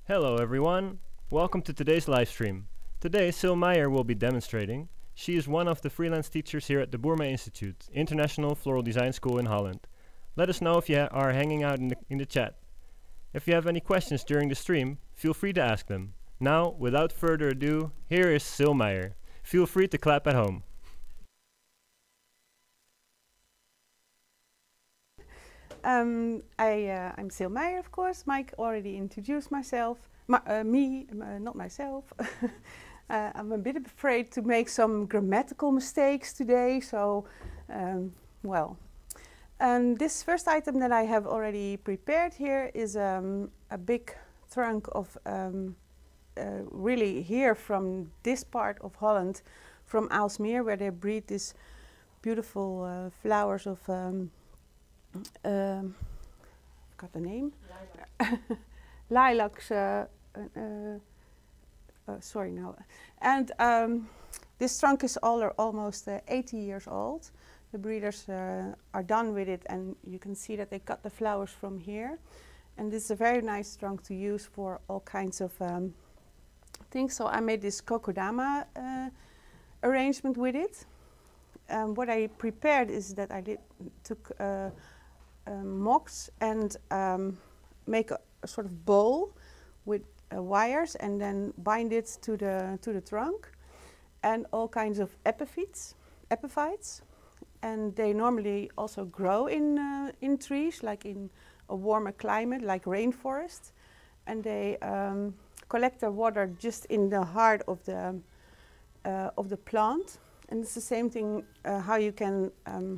Hello everyone, welcome to today's live stream. Today Sil Meijer will be demonstrating. She is one of the freelance teachers here at the Boerma Institute, International Floral Design School in Holland. Let us know if you are hanging out in the chat. If you have any questions during the stream, feel free to ask them. Now, without further ado, here is Sil Meijer. Feel free to clap at home. I'm Sil Meijer, of course. Mike already introduced myself. Not myself. I'm a bit afraid to make some grammatical mistakes today, so, this first item that I have already prepared here is a big trunk of really here from this part of Holland, from Aalsmeer, where they breed these beautiful flowers of forgot the name. Lilacs. Sorry now. And this trunk is almost 80 years old. The breeders are done with it, and you can see that they cut the flowers from here. And this is a very nice trunk to use for all kinds of things. So I made this kokedama arrangement with it. What I prepared is that I took mox and make a sort of bowl with wires, and then bind it to the trunk, and all kinds of epiphytes, and they normally also grow in trees, like in a warmer climate, like rainforest, and they collect their water just in the heart of the plant. And it's the same thing how you can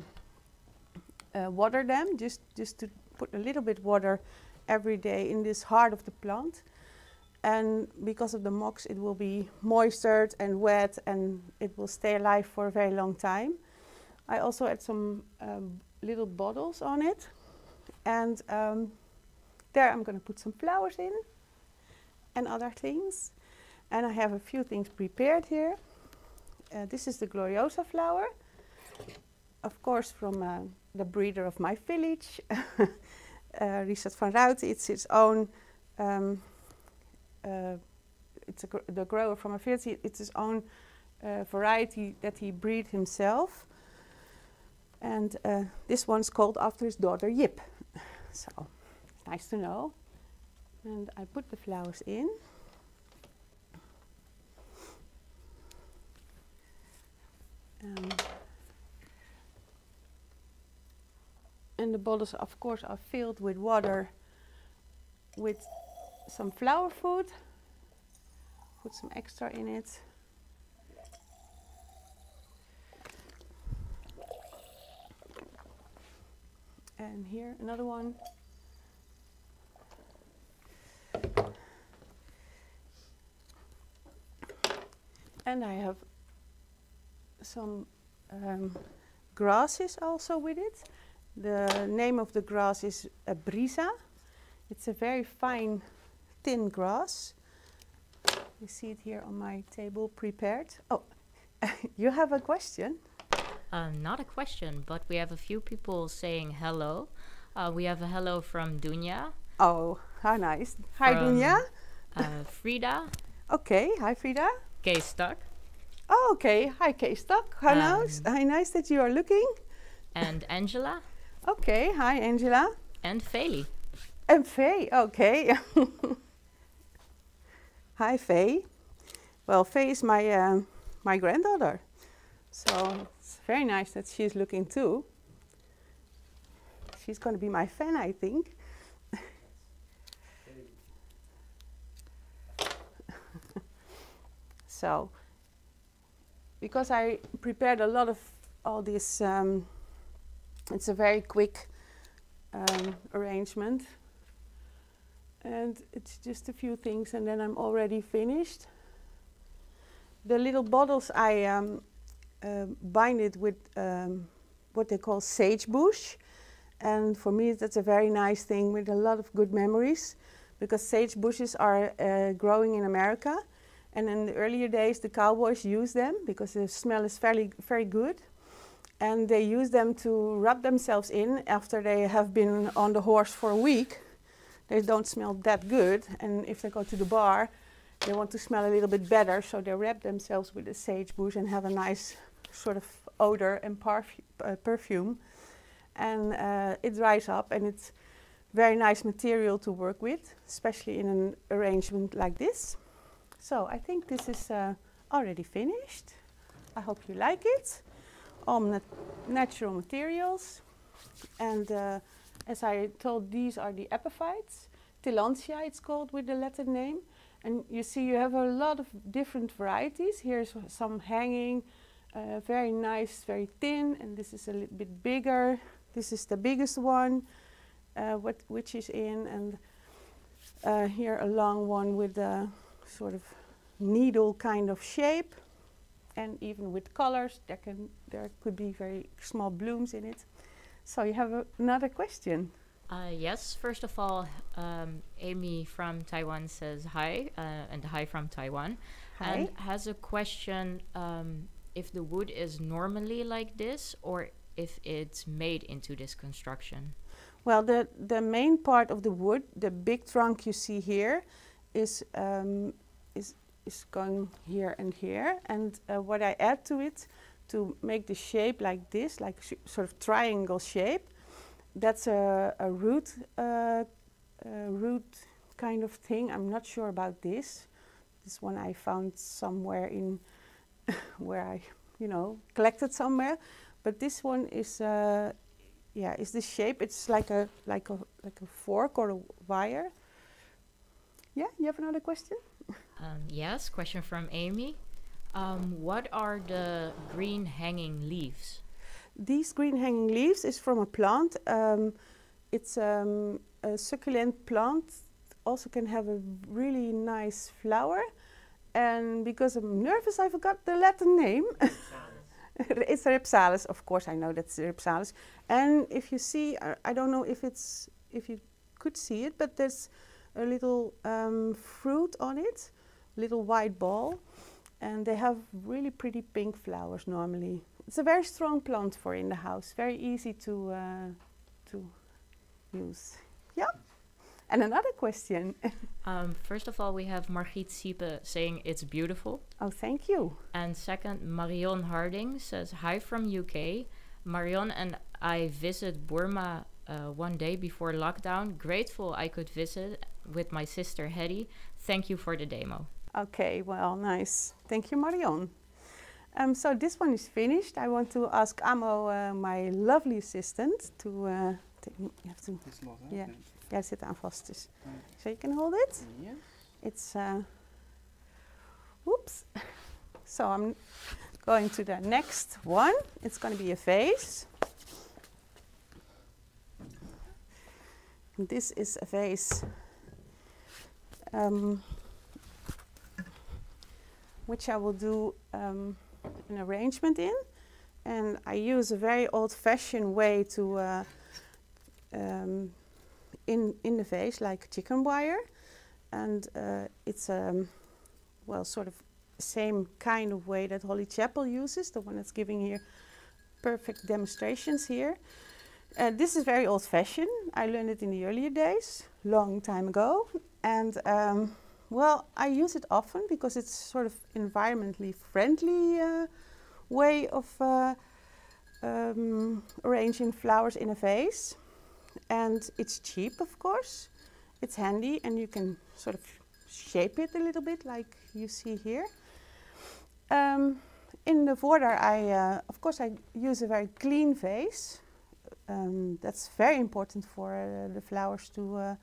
water them, just to put a little bit water every day in this heart of the plant. And because of the mox, it will be moistured and wet, and it will stay alive for a very long time. I also add some little bottles on it, and there I'm going to put some flowers in and other things. And I have a few things prepared here. This is the Gloriosa flower, of course from the breeder of my village, Richard van Ruiten. It's its own, the grower from a village. It's his own variety that he breed himself. And this one's called after his daughter Jip. So, it's nice to know. And I put the flowers in. And the bottles, of course, are filled with water with some flower food. Put some extra in it. And here, another one. And I have some grasses also with it. The name of the grass is brisa. It's a very fine, thin grass. You see it here on my table prepared. Oh, you have a question? Not a question, but we have a few people saying hello. We have a hello from Dunya. Oh, how nice. Hi, Dunya. Frida. Okay, hi, Frida. K-Stuck. Oh, okay. Hi, K-Stuck. How nice that you are looking. And Angela. Okay, hi, Angela. And Faye. And Faye, okay. Hi, Faye. Well, Faye is my granddaughter, so it's very nice that she's looking too. She's going to be my fan, I think. So, because I prepared a lot of all this, it's a very quick arrangement, and it's just a few things, and then I'm already finished. The little bottles I bind it with what they call sage bush, and for me that's a very nice thing with a lot of good memories, because sage bushes are growing in America, and in the earlier days the cowboys used them because the smell is very good. And they use them to rub themselves in after they have been on the horse for a week. they don't smell that good. And if they go to the bar, they want to smell a little bit better. So they wrap themselves with a sage bush and have a nice sort of odor and perfume. And it dries up, and it's very nice material to work with, especially in an arrangement like this. So I think this is already finished. I hope you like it. All natural materials. And as I told, these are the epiphytes. Tillandsia it's called with the Latin name. And you see you have a lot of different varieties. Here's some hanging, very nice, very thin, and this is a little bit bigger. This is the biggest one, which is in, and here a long one with a sort of needle kind of shape, and even with colors, there could be very small blooms in it. So you have another question. Yes, first of all, Amy from Taiwan says hi, and hi from Taiwan. Hi. And has a question if the wood is normally like this or if it's made into this construction. Well, the main part of the wood, the big trunk you see here, is going here and here. And what I add to it to make the shape like this, like sort of triangle shape, that's a root kind of thing. I'm not sure about this. This one I found somewhere in where I, collected somewhere. But this one is, is the shape. It's like a fork or a wire. Yeah, you have another question? Yes, question from Amy. What are the green hanging leaves? These green hanging leaves is from a plant. It's a succulent plant. Also can have a really nice flower. And because I'm nervous, I forgot the Latin name. It's Rhipsalis. Of course, I know that's Rhipsalis. And if you see, I don't know if you could see it, but there's a little fruit on it, little white ball, and they have really pretty pink flowers normally. It's a very strong plant for in the house, very easy to use. Yeah. And another question. First of all, we have Margriet Siepe saying it's beautiful. Oh, thank you. And second, Marion Harding says hi from UK. Marion and I visit Burma one day before lockdown. Grateful I could visit with my sister Hedy. Thank you for the demo. Okay, well, nice. Thank you, Marion. So this one is finished. I want to ask Amo, my lovely assistant, to... you have to... Yeah. Ja, het zit aan vast dus. So you can hold it? Yes. It's, whoops. So I'm going to the next one. It's going to be a vase. And this is a vase which I will do an arrangement in. And I use a very old-fashioned way to in the vase, like chicken wire, and it's well, sort of the same kind of way that Holly Chapel uses, the one that's giving here perfect demonstrations here. This is very old-fashioned. I learned it in the earlier days, long time ago, and well, I use it often because it's sort of environmentally friendly way of arranging flowers in a vase. And it's cheap, of course. It's handy, and you can sort of shape it a little bit, like you see here. In the border, of course, I use a very clean vase. That's very important for the flowers to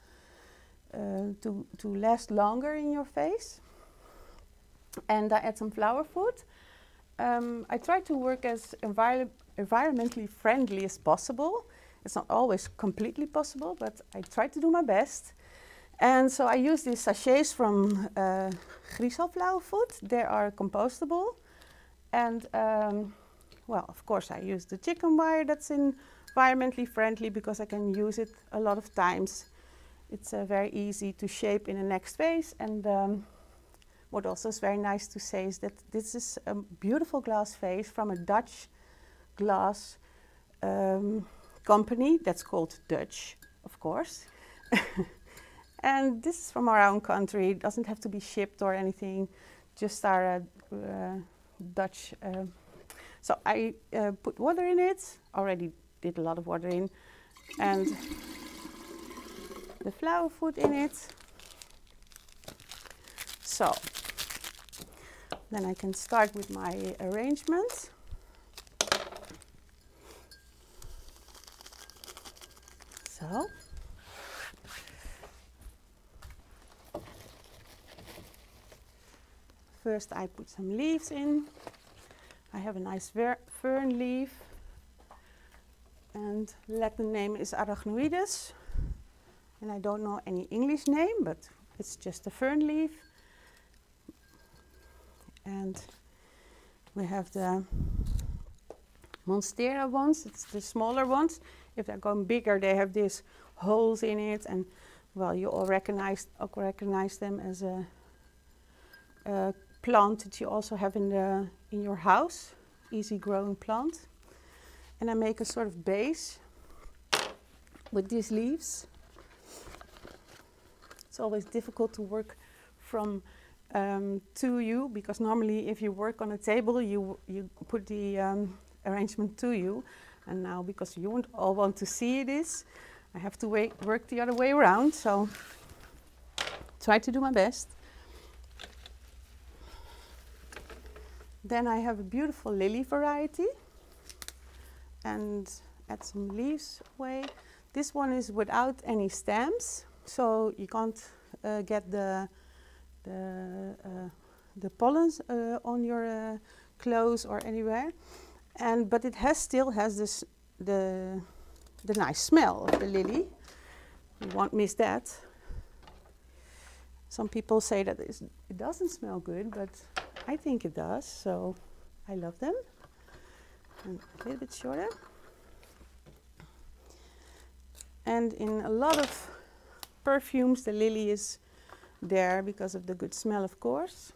last longer in your vase. And I add some flower food. I try to work as environmentally friendly as possible. It's not always completely possible, but I try to do my best. And so I use these sachets from Griesel flower food. They are compostable. And, well, of course, I use the chicken wire that's environmentally friendly because I can use it a lot of times. It's very easy to shape in the next vase. And what also is very nice to say is that this is a beautiful glass vase from a Dutch glass company that's called Dutch, of course. And this is from our own country. It doesn't have to be shipped or anything, just our Dutch. So I put water in it, already did a lot of water in, and the flower food in it. So then I can start with my arrangement. So first I put some leaves in. I have a nice fern leaf, and Latin name is Arachnoides, and I don't know any English name, but it's just a fern leaf. And we have the Monstera ones, it's the smaller ones. If they're going bigger, they have these holes in it, and well, you all recognize them as a plant that you also have in your house, easy growing plant. And I make a sort of base with these leaves. It's always difficult to work from to you, because normally if you work on a table you put the arrangement to you, and now because you won't all want to see this, I have to work the other way around, so try to do my best. Then I have a beautiful lily variety, and add some leaves away. This one is without any stems, so you can't get the pollens on your clothes or anywhere. But it still has this the nice smell of the lily. You won't miss that. Some people say that it doesn't smell good, but I think it does, so I love them. And a little bit shorter. And in a lot of perfumes, the lily is there because of the good smell, of course.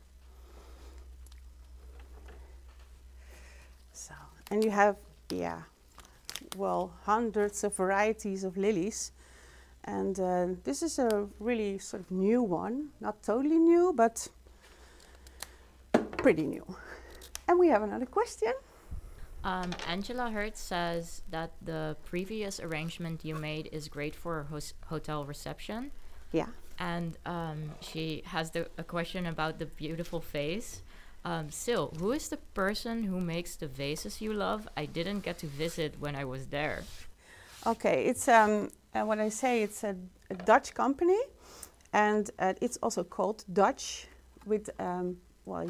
So, and you have, yeah, well, hundreds of varieties of lilies. And this is a really sort of new one, not totally new, but pretty new. And we have another question. Angela Hertz says that the previous arrangement you made is great for a hotel reception. Yeah. And she has a question about the beautiful vase. Sil, who is the person who makes the vases you love? I didn't get to visit when I was there. Okay, it's what I say, it's a Dutch company, and it's also called Dutch with well,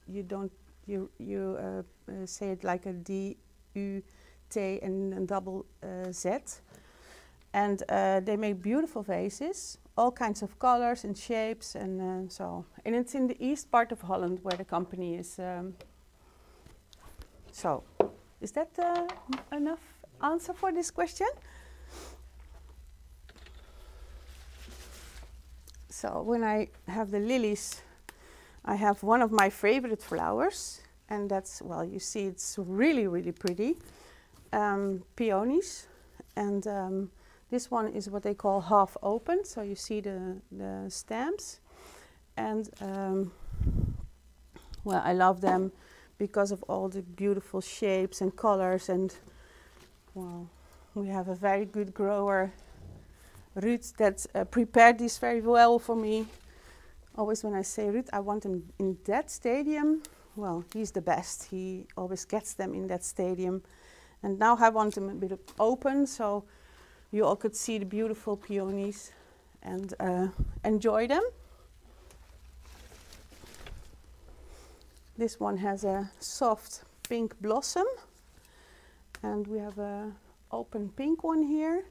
you say it like a D-U-T and a double Z, and they make beautiful vases, all kinds of colors and shapes, and so. And it's in the east part of Holland where the company is. So, is that enough answer for this question? So when I have the lilies, I have one of my favorite flowers, and that's, well, you see it's really, really pretty, peonies. And this one is what they call half open, so you see the stems. And well, I love them because of all the beautiful shapes and colors, and well, we have a very good grower, Ruud, that prepared this very well for me. Always when I say Ruud, I want him in that stadium, well, he's the best. He always gets them in that stadium. And now I want them a bit open, so you all could see the beautiful peonies and enjoy them. This one has a soft pink blossom, and we have a open pink one here.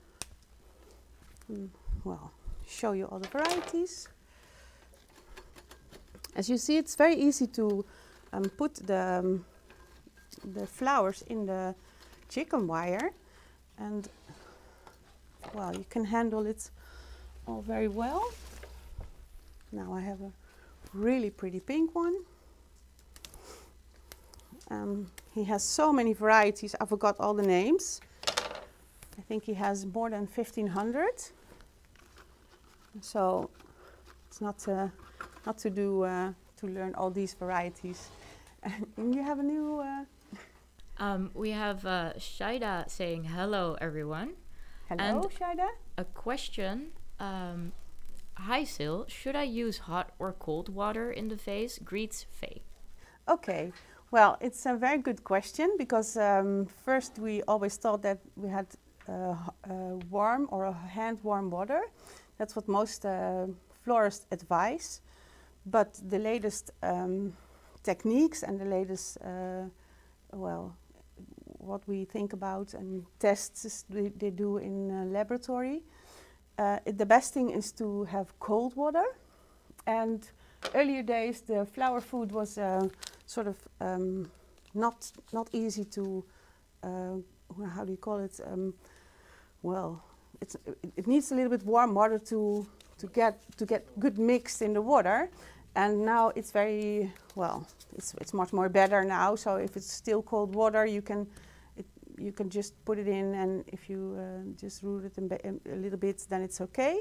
Well, show you all the varieties. As you see, it's very easy to put the flowers in the chicken wire, and well, you can handle it all very well. Now I have a really pretty pink one. He has so many varieties, I forgot all the names. I think he has more than 1,500. So it's not to do to learn all these varieties. And you have a new. We have Shaida saying hello, everyone. Hello, And Shaida. a question. Hi, Sil. Should I use hot or cold water in the vase? Greets, Faye. Okay. Well, it's a very good question because first we always thought that we had warm or hand warm water. That's what most florists advise. But the latest techniques and the latest, what we think about and tests they do in laboratory, the best thing is to have cold water. And earlier days, the flower food was sort of not easy to, how do you call it? It needs a little bit warm water to get good mixed in the water. And now it's very it's much more better now. So if it's still cold water, you can just put it in, and if you just root it a little bit, then it's okay.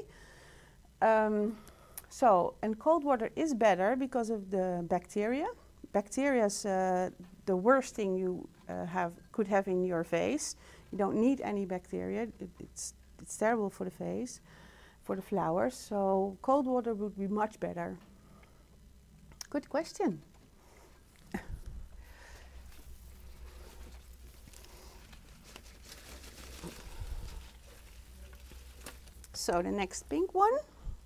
And cold water is better because of the bacteria. Bacteria is the worst thing you could have in your vase. You don't need any bacteria. It's terrible for the vase, for the flowers. So cold water would be much better. Good question. So the next pink one.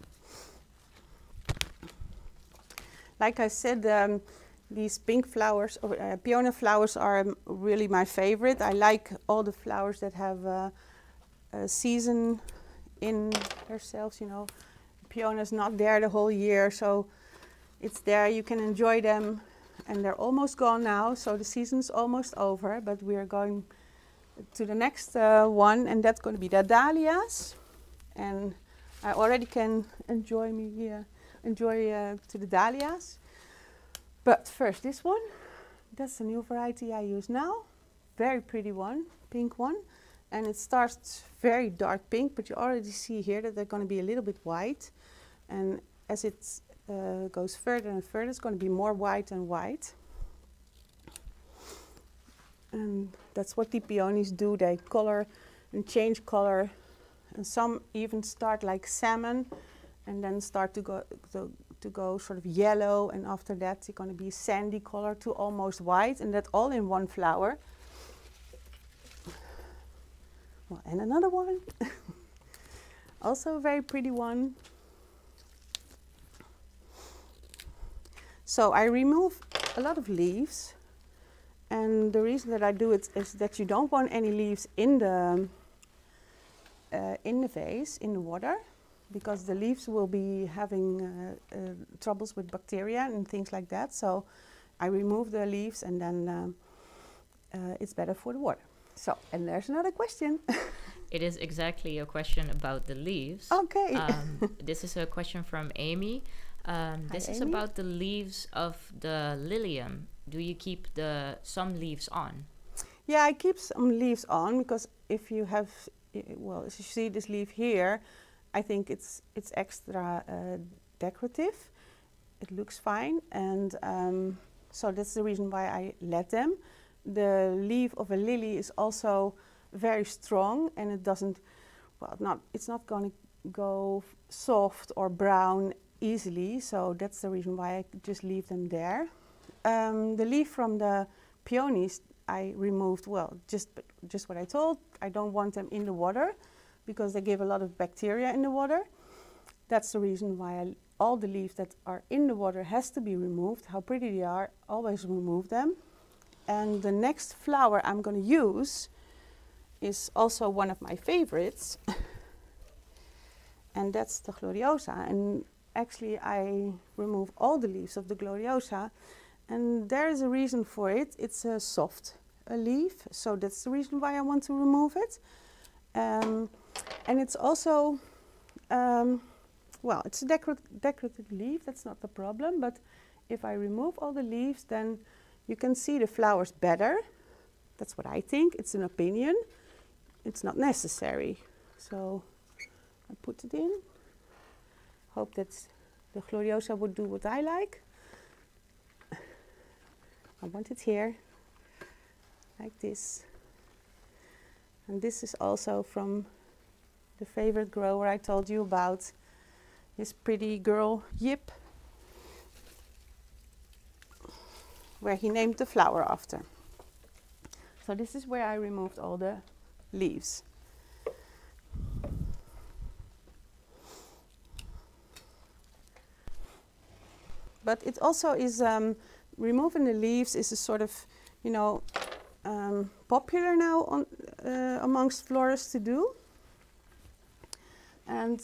Like I said, these pink flowers, peony flowers, are really my favorite. I like all the flowers that have a season in themselves, you know. Peony is not there the whole year, so it's there, you can enjoy them. And they're almost gone now, so the season's almost over, but we are going to the next one, and that's going to be the dahlias. And I already can enjoy to the dahlias. But first this one, that's a new variety I use now. Very pretty one, pink one. And it starts very dark pink, but you already see here that they're going to be a little bit white. And as it goes further and further, it's going to be more white and white. And that's what the peonies do. They color and change color. And some even start like salmon and then start to go sort of yellow, and after that they're going to be sandy color to almost white, and that all in one flower. Well, and another one. Also a very pretty one. So I remove a lot of leaves, and the reason that I do it is that you don't want any leaves in the vase, in the water, because the leaves will be having troubles with bacteria and things like that. So I remove the leaves, and then it's better for the water. So, and there's another question. It is exactly a question about the leaves. Okay. This is a question from Amy. This is Amy. about the leaves of the lilium. Do you keep some leaves on? Yeah, I keep some leaves on because if you have, well, as you see this leaf here, I think it's extra decorative. It looks fine, and so that's the reason why I let them. The leaf of a lily is also very strong, and it doesn't, well, it's not going to go soft or brown easily, so that's the reason why I just leave them there. The leaf from the peonies I removed, well, just what I told. I don't want them in the water because they give a lot of bacteria in the water. That's the reason why all the leaves that are in the water has to be removed. How pretty they are, always remove them. And the next flower I'm going to use is also one of my favorites, and that's the Gloriosa. And actually I remove all the leaves of the Gloriosa, and there is a reason for it. It's a soft leaf, so that's the reason why I want to remove it. And it's also, well, it's a decorative leaf, that's not the problem, but if I remove all the leaves, then you can see the flowers better. That's what I think. It's an opinion. It's not necessary. So I put it in. hope that the Gloriosa would do what I like. I want it here, like this. And this is also from the favorite grower I told you about, this pretty girl, Yip, where he named the flower after. So this is where I removed all the leaves. But it also is, removing the leaves is a sort of, you know, popular now on, amongst florists to do. And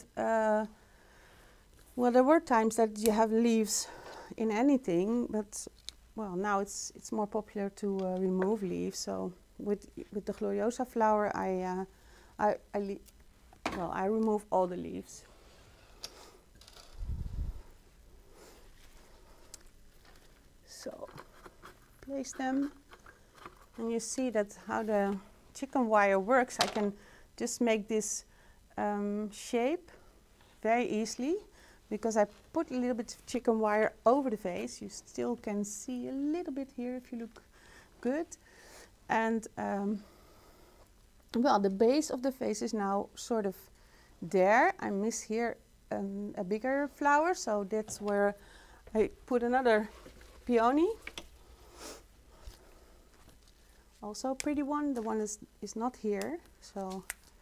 well, there were times that you have leaves in anything, but well, now it's more popular to remove leaves. So with the Gloriosa flower, I remove all the leaves. So place them, and you see that how the chicken wire works. I can just make this shape very easily because I put a little bit of chicken wire over the vase. You still can see a little bit here if you look good. And well, the base of the vase is now sort of there. I miss here a bigger flower, so that's where I put another peony. Also a pretty one. The one is not here, so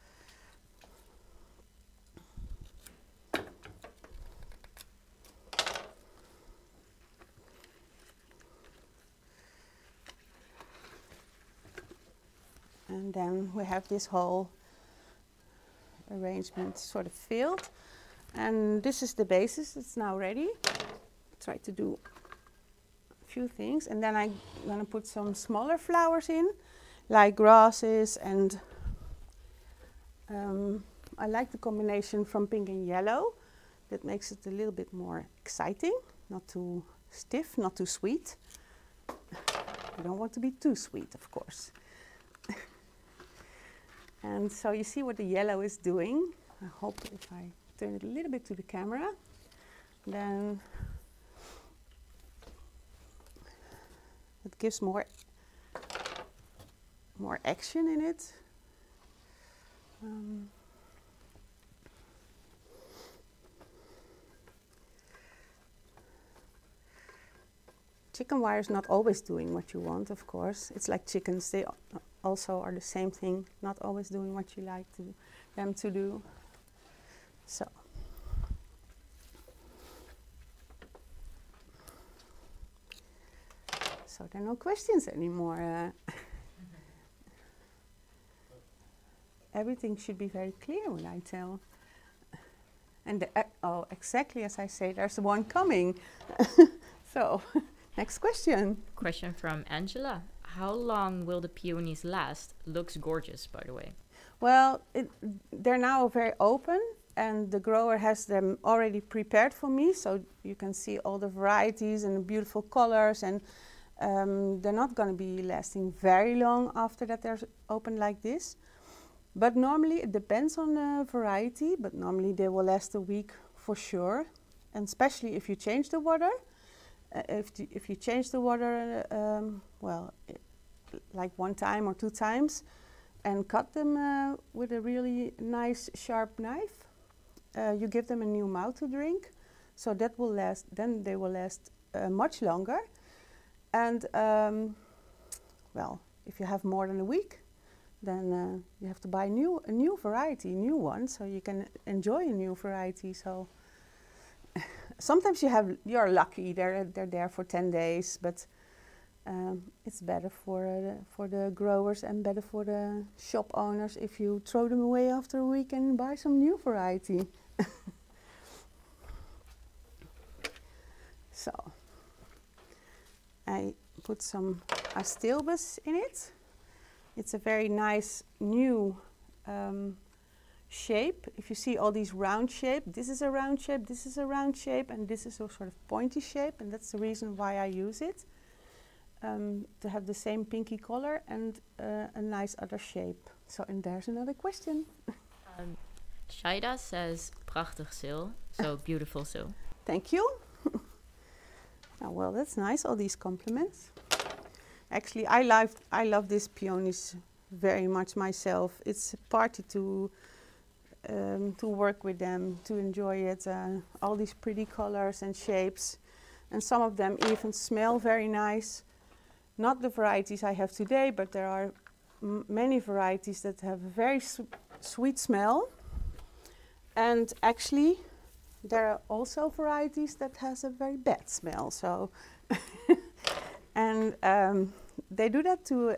and then we have this whole arrangement sort of filled, and this is the basis. It's now ready. Try to do few things, and then I'm gonna put some smaller flowers in, like grasses, and I like the combination from pink and yellow. That makes it a little bit more exciting, not too stiff, not too sweet. You don't want to be too sweet, of course. And so you see what the yellow is doing. I hope if I turn it a little bit to the camera, then it gives more action in it. Chicken wire is not always doing what you want, of course. It's like chickens, they also are the same thing, not always doing what you like them to do. So. So there are no questions anymore. Everything should be very clear when I tell. And oh, exactly as I say, there's one coming. So, next question. Question from Angela. How long will the peonies last? Looks gorgeous, by the way. Well, they're now very open, and the grower has them already prepared for me, so you can see all the varieties and the beautiful colors, and they're not going to be lasting very long after that they're open like this. But normally, it depends on the variety, but normally they will last a week for sure. And especially if you change the water. If you change the water, like 1 time or 2 times, and cut them with a really nice sharp knife, you give them a new mouth to drink. So that will last, then they will last much longer. And well, if you have more than a week, then you have to buy a new variety, new one, so you can enjoy a new variety. So sometimes you're lucky; they're there for 10 days, but it's better for the growers and better for the shop owners if you throw them away after a week and buy some new variety. So I put some Astilbes in it. It's a very nice new shape. If you see all these round shapes, this is a round shape, this is a round shape, and this is a sort of pointy shape, and that's the reason why I use it, to have the same pinky color and a nice other shape. So, and there's another question. Shaida says prachtig Sil, so beautiful Sil. Thank you. Oh, well, that's nice, all these compliments. Actually, I love these peonies very much myself. It's a party to work with them, to enjoy it. All these pretty colors and shapes. And some of them even smell very nice. Not the varieties I have today, but there are many varieties that have a very sweet smell. And actually, there are also varieties that has a very bad smell. So, and they do that to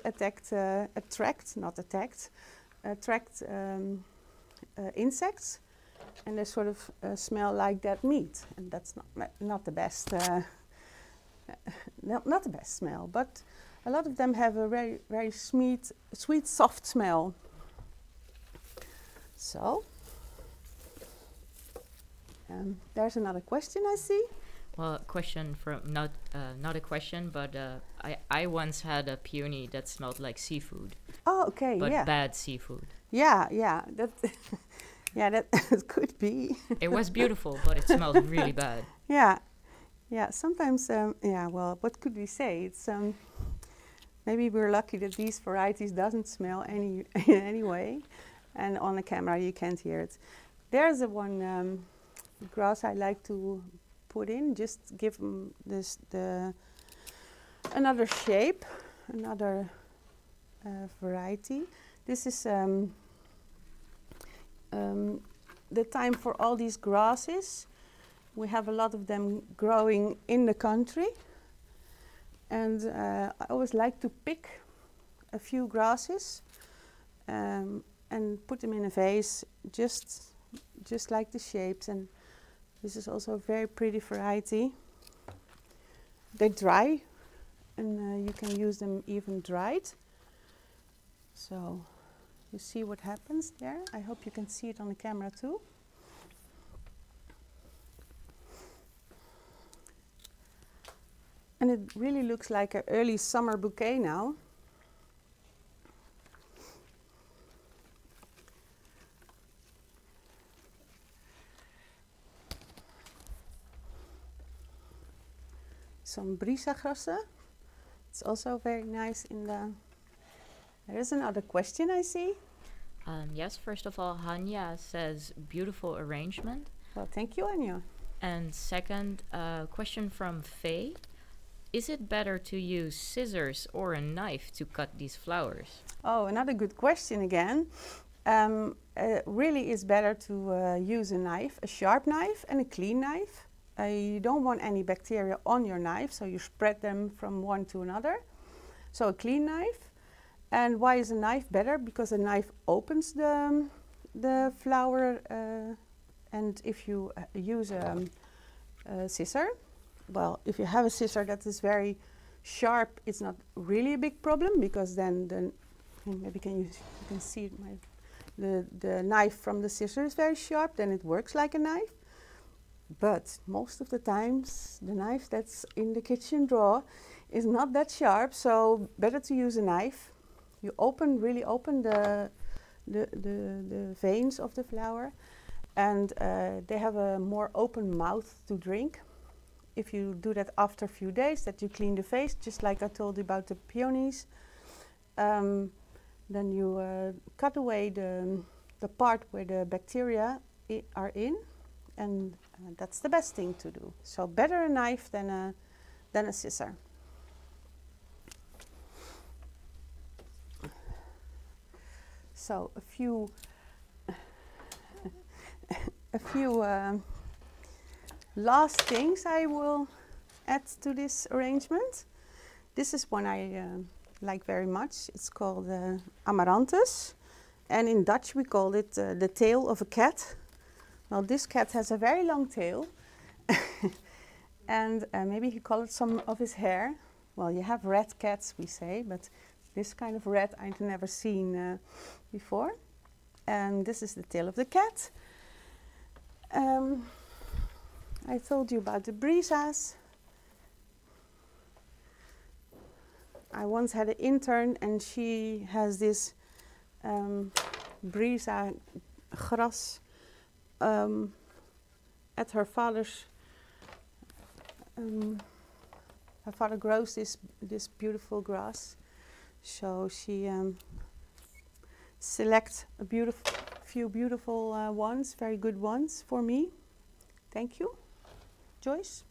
attract insects, and they sort of smell like dead meat, and that's not the best. Not the best smell, but a lot of them have a very sweet, soft smell. So. There's another question I see. Well, a question from not a question, but I once had a peony that smelled like seafood. Oh, okay, but yeah. bad seafood. Yeah, that yeah, that it could be. It was beautiful, but it smelled really bad. Yeah, sometimes yeah. Well, what could we say? It's maybe we're lucky that these varieties doesn't smell anyway, and on the camera you can't hear it. There's a one. Grass I like to put in, just give them another shape, another variety. This is the time for all these grasses. We have a lot of them growing in the country, and I always like to pick a few grasses and put them in a vase, just like the shapes. And this is also a very pretty variety. They dry, and you can use them even dried. So you see what happens there. I hope you can see it on the camera too. And it really looks like an early summer bouquet now. Some brisagrassen. It's also very nice in the... There is another question I see. Yes, first of all, Hanya says beautiful arrangement. Well, thank you, Anya. And second, question from Faye. Is it better to use scissors or a knife to cut these flowers? Oh, another good question again. Really it's better to use a knife, a sharp knife and a clean knife. You don't want any bacteria on your knife, so you spread them from one to another. So a clean knife. And why is a knife better? Because a knife opens the flower, and if you use a scissor, well, if you have a scissor that is very sharp, it's not really a big problem, because then maybe you can see the knife from the scissor is very sharp, then it works like a knife. But most of the times, the knife that's in the kitchen drawer is not that sharp, so better to use a knife. You really open the veins of the flower, and they have a more open mouth to drink. If you do that after a few days, that you clean the vase, just like I told you about the peonies, then you cut away the part where the bacteria are in, and that's the best thing to do. So better a knife than a scissor. So a few last things I will add to this arrangement. This is one I like very much. It's called Amaranthus, and in Dutch we call it the tail of a cat. Well, this cat has a very long tail, and maybe he colored some of his hair. Well, you have red cats, we say, but this kind of red I've never seen before. And this is the tail of the cat. I told you about the brisas. I once had an intern, and she has this brisa grass at her father's. Her father grows this beautiful grass, so she selects a few beautiful ones, very good ones for me. Thank you, Joyce.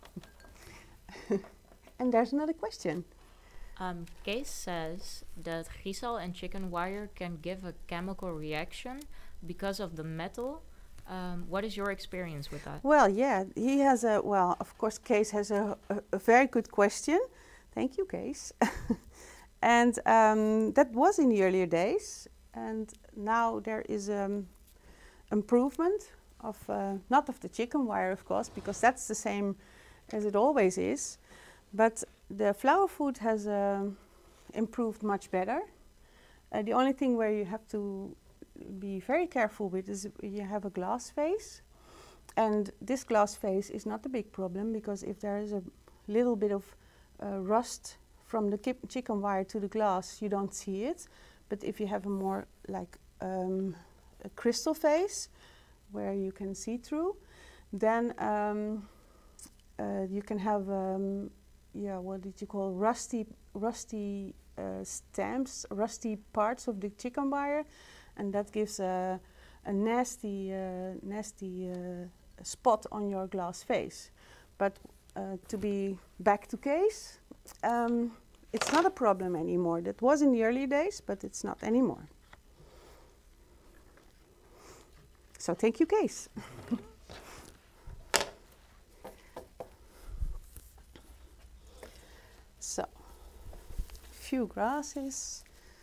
And there's another question. Kees says that Gisal and chicken wire can give a chemical reaction because of the metal. What is your experience with that? Well, yeah, he has of course, Kees has a very good question. Thank you, Kees. And that was in the earlier days. And now there is improvement of, not of the chicken wire, of course, because that's the same as it always is. But the flower food has improved much better. The only thing where you have to be very careful with is you have a glass vase, and this glass vase is not a big problem, because if there is a little bit of rust from the chicken wire to the glass, you don't see it. But if you have a more like a crystal vase where you can see through, then you can have what did you call rusty stamps, rusty parts of the chicken wire. And that gives a nasty spot on your glass vase. But to be back to Kees, it's not a problem anymore. That was in the early days, but it's not anymore. So thank you, Kees. So, few grasses.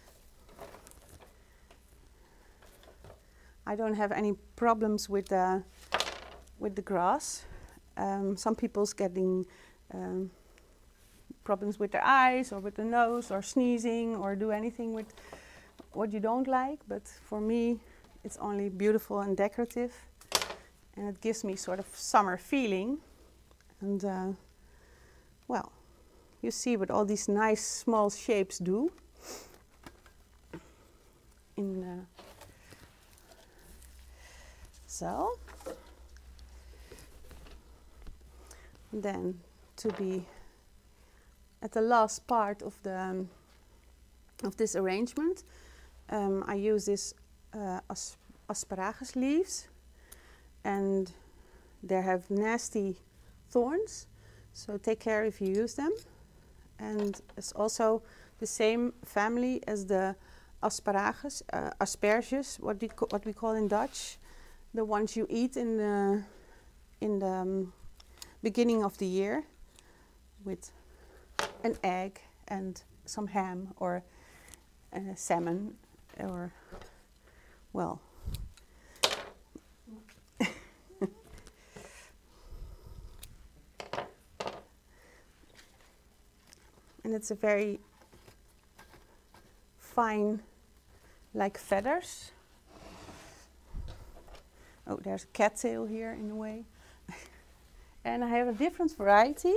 I don't have any problems with the grass. Some people's getting problems with their eyes or with the nose or sneezing or do anything with what you don't like. But for me, it's only beautiful and decorative, and it gives me sort of summer feeling. And well, you see what all these nice small shapes do in. So, then to be at the last part of the of this arrangement, I use this asparagus leaves, and they have nasty thorns, so take care if you use them. And it's also the same family as the asparagus, asperges, what we call in Dutch. The ones you eat in the beginning of the year with an egg and some ham or salmon, or, well, and it's a very fine, like feathers. Oh, there's a cattail here in the way. And I have a different variety,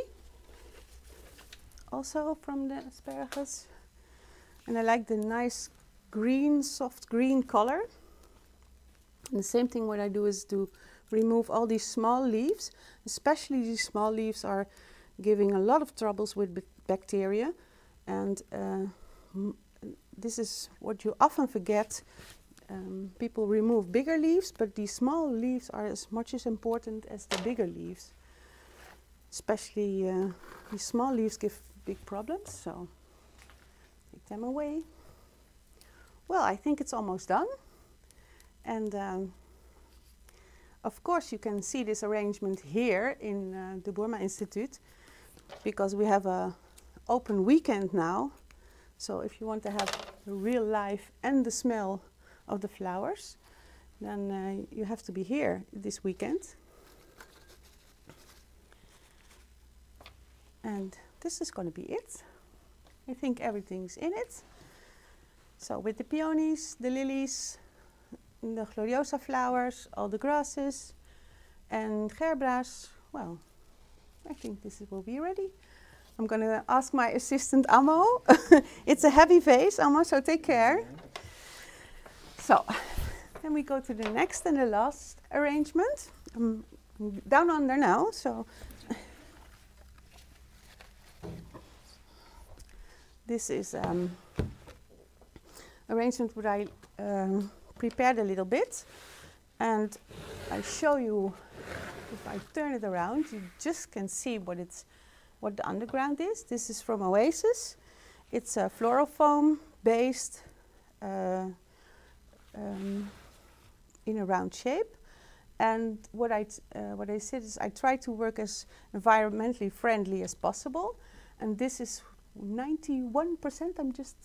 also from the asparagus. And I like the nice green, soft green color. And the same thing what I do is to remove all these small leaves. Especially these small leaves are giving a lot of troubles with bacteria. And this is what you often forget. People remove bigger leaves, but these small leaves are as much as important as the bigger leaves. Especially these small leaves give big problems, so take them away. Well, I think it's almost done. And of course you can see this arrangement here in the Boerma Institute, because we have an open weekend now. So if you want to have the real life and the smell of the flowers, then you have to be here this weekend. And this is going to be it. I think everything's in it. So with the peonies, the lilies, the gloriosa flowers, all the grasses, and gerbera's, well, I think this will be ready. I'm going to ask my assistant Ammo. It's a heavy vase, Ammo, so take care. So, Then we go to the next and the last arrangement. I'm down under now, so this is arrangement that I prepared a little bit, and I show you. If I turn it around, you just can see what the underground is. This is from Oasis. It's a floral foam based in a round shape. And what I said is I try to work as environmentally friendly as possible. And this is 91%. I'm just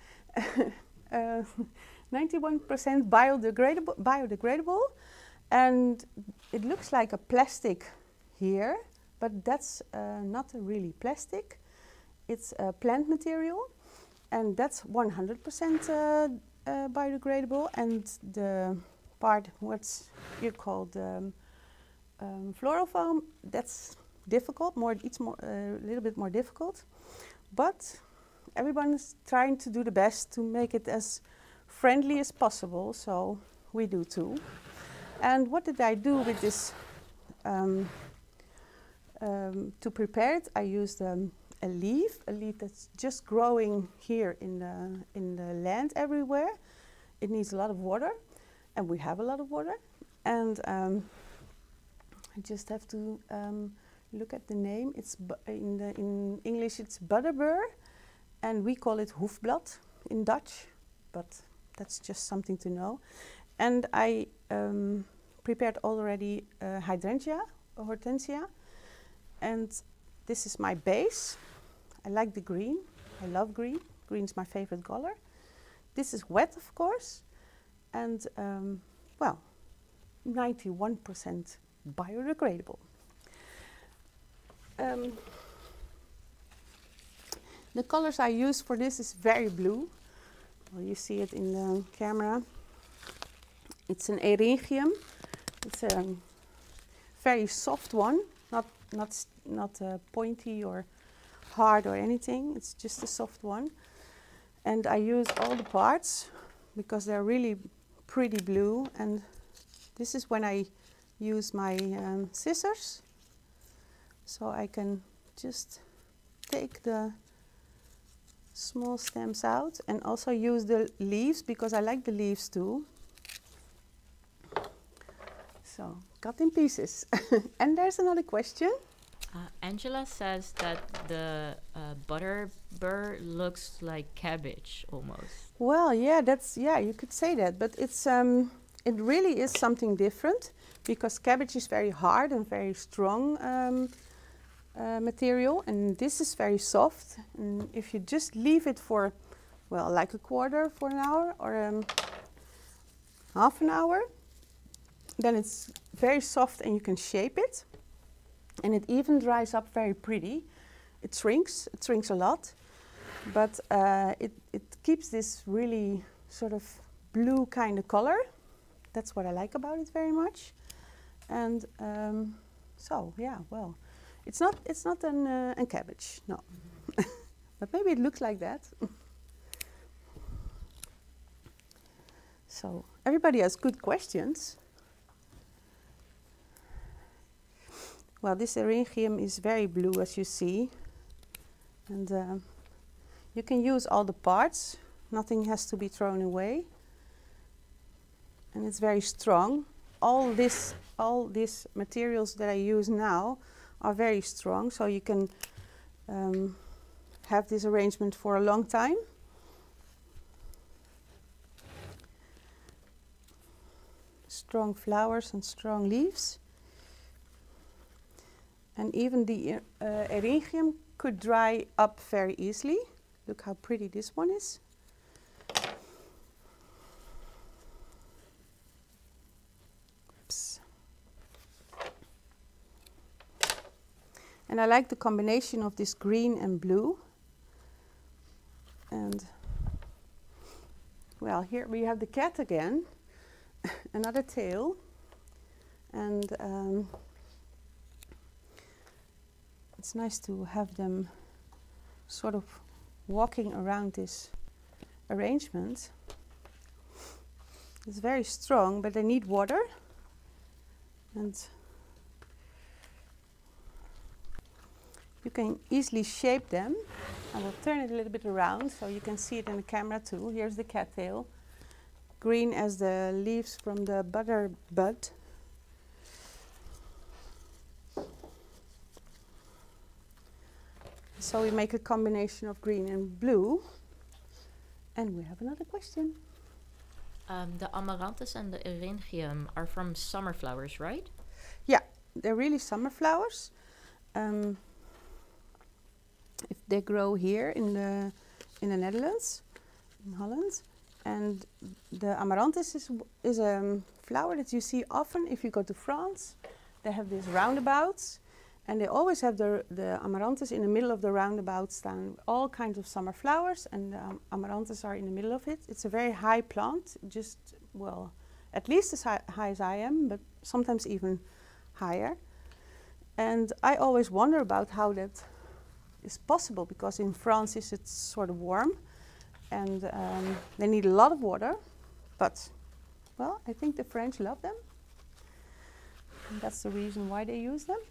91% biodegradable. And it looks like a plastic here, but that's not really plastic. It's a plant material, and that's 100% biodegradable. And the part what's here called floral foam, that's difficult. It's a little bit more difficult, but everyone's trying to do the best to make it as friendly as possible. So we do too. And what did I do with this? To prepare it, I used a leaf that's just growing here in the land everywhere. It needs a lot of water, and we have a lot of water. And I just have to look at the name. It's in English it's butterbur, and we call it hoefblad in Dutch, but that's just something to know. And I prepared already hydrangea, or hortensia, and this is my base. I like the green. I love green. Green's my favorite color. This is wet, of course, and well, 91% biodegradable. The colors I use for this is very blue. Well, you see it in the camera. It's an eryngium. It's a very soft one, not pointy or hard or anything. It's just a soft one. And I use all the parts because they're really pretty blue. And this is when I use my scissors. So I can just take the small stems out and also use the leaves because I like the leaves too. So, cut in pieces. And there's another question. Angela says that the butterbur looks like cabbage almost. Well, yeah, you could say that, but it's it really is something different because cabbage is very hard and very strong material, and this is very soft. And if you just leave it for, well, like a quarter for an hour or half an hour, then it's very soft and you can shape it. And it even dries up very pretty. It shrinks a lot, but it keeps this really sort of blue kind of color. That's what I like about it very much. And so, yeah, well, it's not a cabbage, no. But maybe it looks like that. So everybody has good questions. Well, this eryngium is very blue, as you see. And you can use all the parts. Nothing has to be thrown away. And it's very strong. All these materials that I use now are very strong, so you can have this arrangement for a long time. Strong flowers and strong leaves. And even the eryngium could dry up very easily. Look how pretty this one is. Oops. And I like the combination of this green and blue. And, well, here we have the cat again. Another tail. And it's nice to have them sort of walking around this arrangement. It's very strong, but they need water. And you can easily shape them. I will turn it a little bit around so you can see it in the camera too. Here's the cattail. Green as the leaves from the butter bud. So we make a combination of green and blue. And we have another question. The amaranthus and the eryngium are from summer flowers, right? Yeah, they're really summer flowers. If they grow here in the Netherlands, in Holland, and the amaranthus is a flower that you see often if you go to France. They have these roundabouts, and they always have the amaranthus in the middle of the roundabouts, stand all kinds of summer flowers, and the amaranthus are in the middle of it. It's a very high plant, just, well, at least as high as I am, but sometimes even higher. And I always wonder about how that is possible, because in France it's sort of warm, and they need a lot of water, but, well, I think the French love them. And that's the reason why they use them.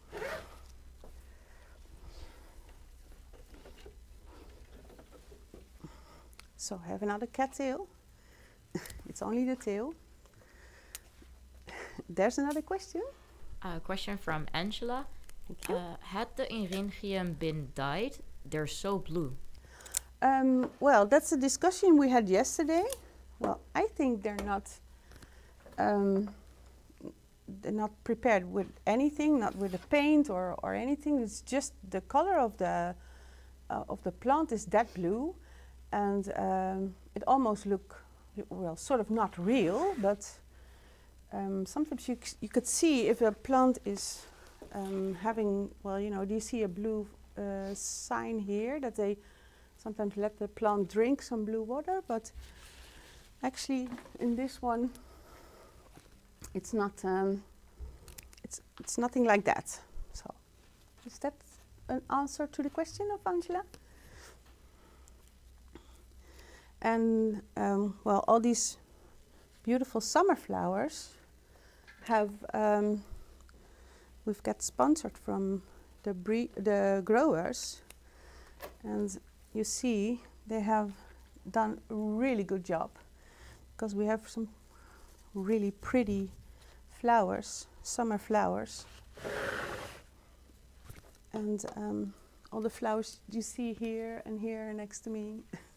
So I have another cattail. It's only the tail. There's another question. A question from Angela. Thank you. Had the eryngium been dyed? They're so blue. Well, that's a discussion we had yesterday. Well, I think they're not prepared with anything, not with a paint or anything. It's just the color of the plant is that blue, and it almost look, well, sort of not real, but sometimes you could see if a plant is having, well, you know, do you see a blue sign here that they sometimes let the plant drink some blue water, but actually in this one it's not, it's nothing like that. So is that an answer to the question of Angela? And well, all these beautiful summer flowers have, we've got sponsored from the growers, and you see they have done a really good job, because we have some really pretty flowers, summer flowers, and all the flowers you see here and here next to me,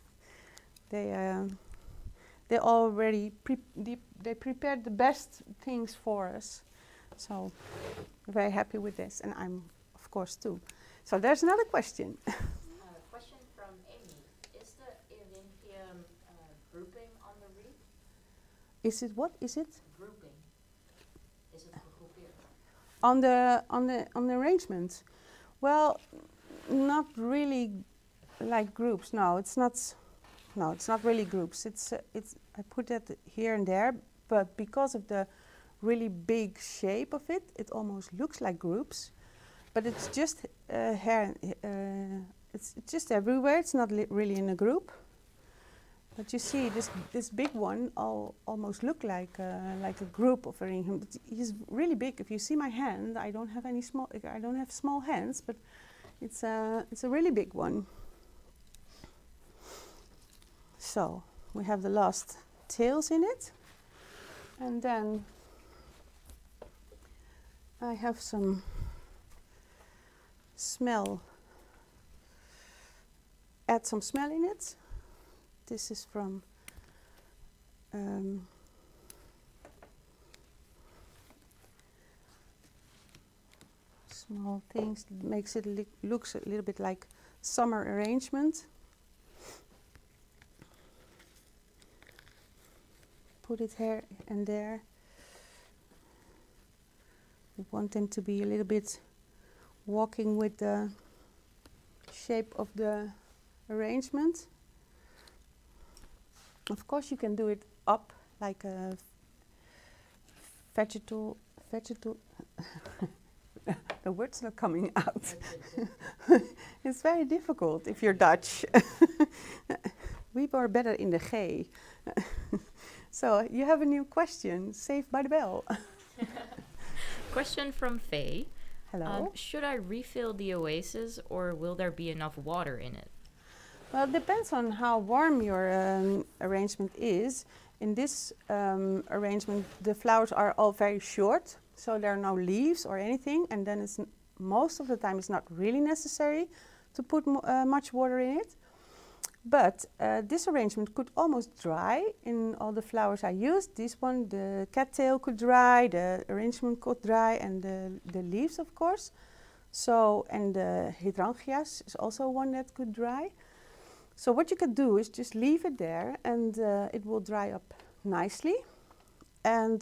they already they prepared the best things for us, so we're very happy with this, and I'm of course too. So there's another question. Question from Amy. Is the eryngium grouping on the wreath? Is it what? Is it? Grouping. Is it gegroepeerd? On the arrangement? Well, not really like groups. No, it's not. No, it's not really groups. It's I put that here and there, but because of the really big shape of it, it almost looks like groups. But it's just here. It's just everywhere. It's not really in a group. But you see, this big one almost look like a group of eryngium. He's really big. If you see my hand, I don't have any small. I don't have small hands, but it's a really big one. So we have the last tails in it, and then I have some smell. Add some smell in it. This is from small things. Makes it looks a little bit like summer arrangement. Put it here and there. We want them to be a little bit walking with the shape of the arrangement. Of course, you can do it up like a vegetal. The word's not coming out. It's very difficult if you're Dutch. We were better in the G. So you have a new question, Saved by the Bell. Question from Faye. Hello. Should I refill the oasis or will there be enough water in it? Well, it depends on how warm your arrangement is. In this arrangement, the flowers are all very short, so there are no leaves or anything, and then it's most of the time it's not really necessary to put much water in it. But this arrangement could almost dry in all the flowers I used. This one, the cattail could dry, the arrangement could dry, and the leaves, of course. So, and the hydrangeas is also one that could dry. So what you could do is just leave it there and it will dry up nicely. And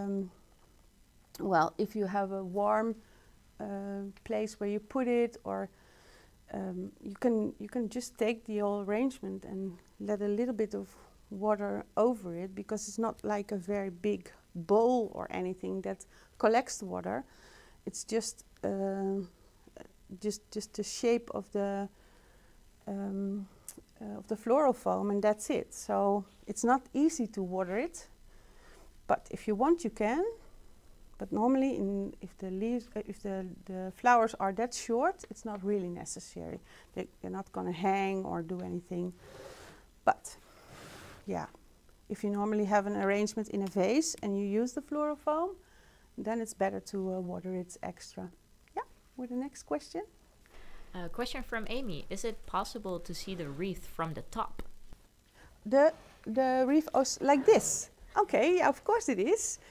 well, if you have a warm place where you put it, or you can just take the whole arrangement and let a little bit of water over it, because it's not like a very big bowl or anything that collects the water. It's just the shape of the floral foam, and that's it. So it's not easy to water it, but if you want, you can. But normally, if the leaves, if the flowers are that short, it's not really necessary. They're not going to hang or do anything. But yeah, if you normally have an arrangement in a vase and you use the floral foam, then it's better to water it extra. Yeah, with the next question. Question from Amy. Is it possible to see the wreath from the top? The wreath like this. Okay, yeah, of course it is.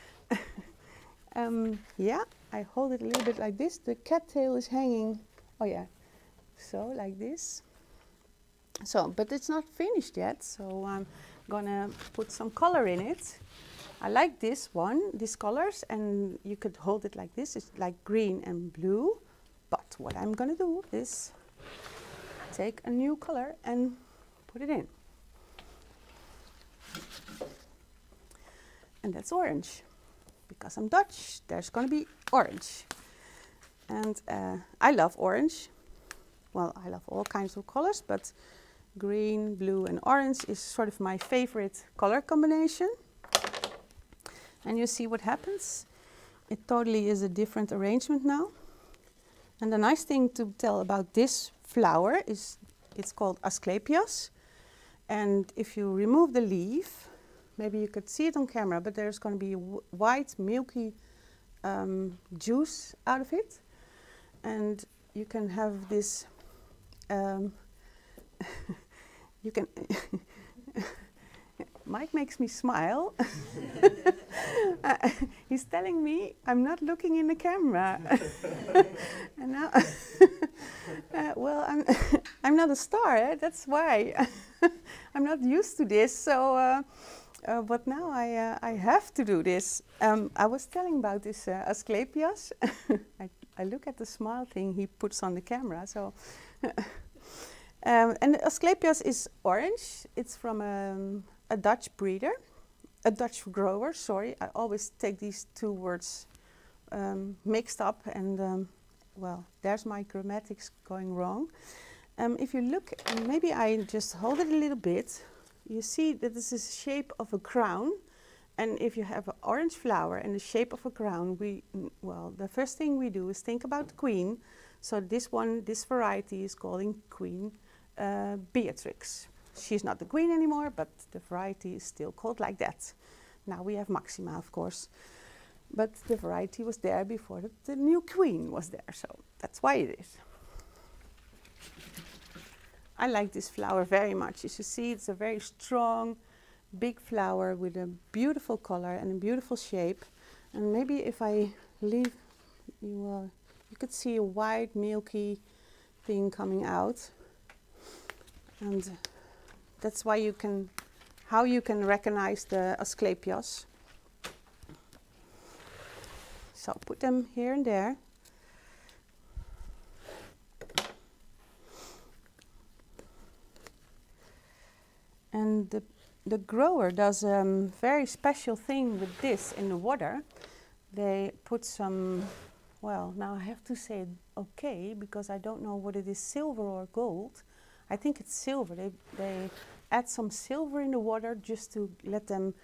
Yeah, I hold it a little bit like this. The cattail is hanging, oh yeah, so like this. So, but it's not finished yet, so I'm gonna put some color in it. I like this one, these colors, and you could hold it like this. It's like green and blue. But what I'm gonna do is take a new color and put it in. And that's orange. Because I'm Dutch, there's gonna be orange. And I love orange. Well, I love all kinds of colors, but green, blue and orange is sort of my favorite color combination. And you see what happens. It totally is a different arrangement now. And the nice thing to tell about this flower is it's called Asclepias. And if you remove the leaf, maybe you could see it on camera, but there's going to be white, milky juice out of it. And you can have this, you can, Mike makes me smile. He's telling me I'm not looking in the camera. And now, well, I'm not a star, eh? That's why. I'm not used to this, so, but now I have to do this. I was telling about this Asclepias. I look at the smile thing he puts on the camera, so. And Asclepias is orange. It's from a Dutch breeder, a Dutch grower, sorry. I always take these two words mixed up, and well, there's my grammatics going wrong. If you look, maybe I just hold it a little bit, you see that this is the shape of a crown. And if you have an orange flower in the shape of a crown, well, the first thing we do is think about the queen. So this variety is called Queen Beatrix. She's not the queen anymore, but the variety is still called like that. Now we have Maxima, of course. But the variety was there before the new queen was there, so that's why it is. I like this flower very much. As you see, it's a very strong, big flower with a beautiful color and a beautiful shape. And maybe if I leave, you could see a white, milky thing coming out. And that's why how you can recognize the Asclepias. So put them here and there. And the grower does a very special thing with this in the water. They put some, well, now I have to say okay, because I don't know what it is, silver or gold. I think it's silver. They add some silver in the water just to let them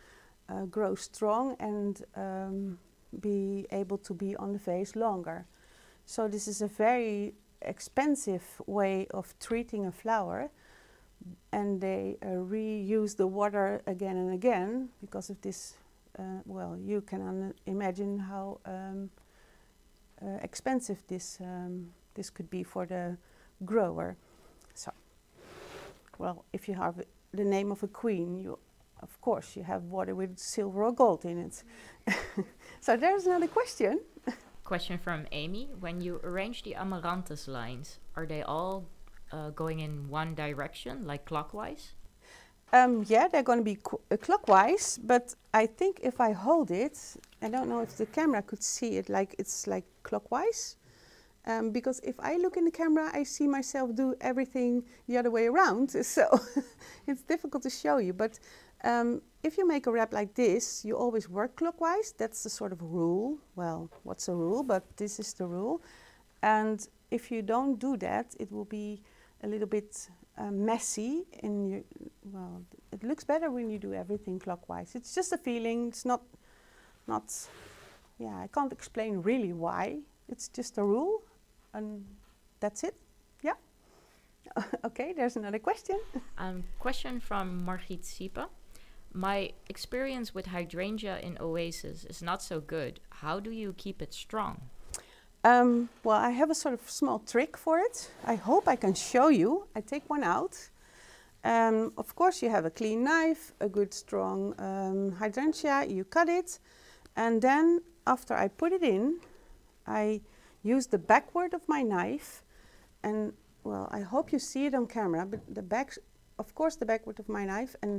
grow strong and be able to be on the vase longer. So this is a very expensive way of treating a flower, and they reuse the water again and again because of this. Well, you can imagine how expensive this could be for the grower. So, well, if you have the name of a queen, you, of course, you have water with silver or gold in it. So there's another question. Question from Amy. When you arrange the amaranthus lines, are they all going in one direction, like clockwise? Yeah, they're going to be clockwise, but I think if I hold it, I don't know if the camera could see it, like it's like clockwise. Because if I look in the camera, I see myself do everything the other way around, so it's difficult to show you. But if you make a wrap like this, you always work clockwise. That's the sort of rule. Well, what's a rule? But this is the rule. And if you don't do that, it will be a little bit messy. Well, it looks better when you do everything clockwise. It's just a feeling. It's not. Yeah, I can't explain really why. It's just a rule. And that's it. Yeah. Okay, there's another question. Question from Margriet Siepe. My experience with hydrangea in Oasis is not so good. How do you keep it strong? Well, I have a sort of small trick for it. I hope I can show you. I take one out. Of course, you have a clean knife, a good strong hydrangea. You cut it. And then after I put it in, I use the backward of my knife, and well, I hope you see it on camera, but the backward of my knife, and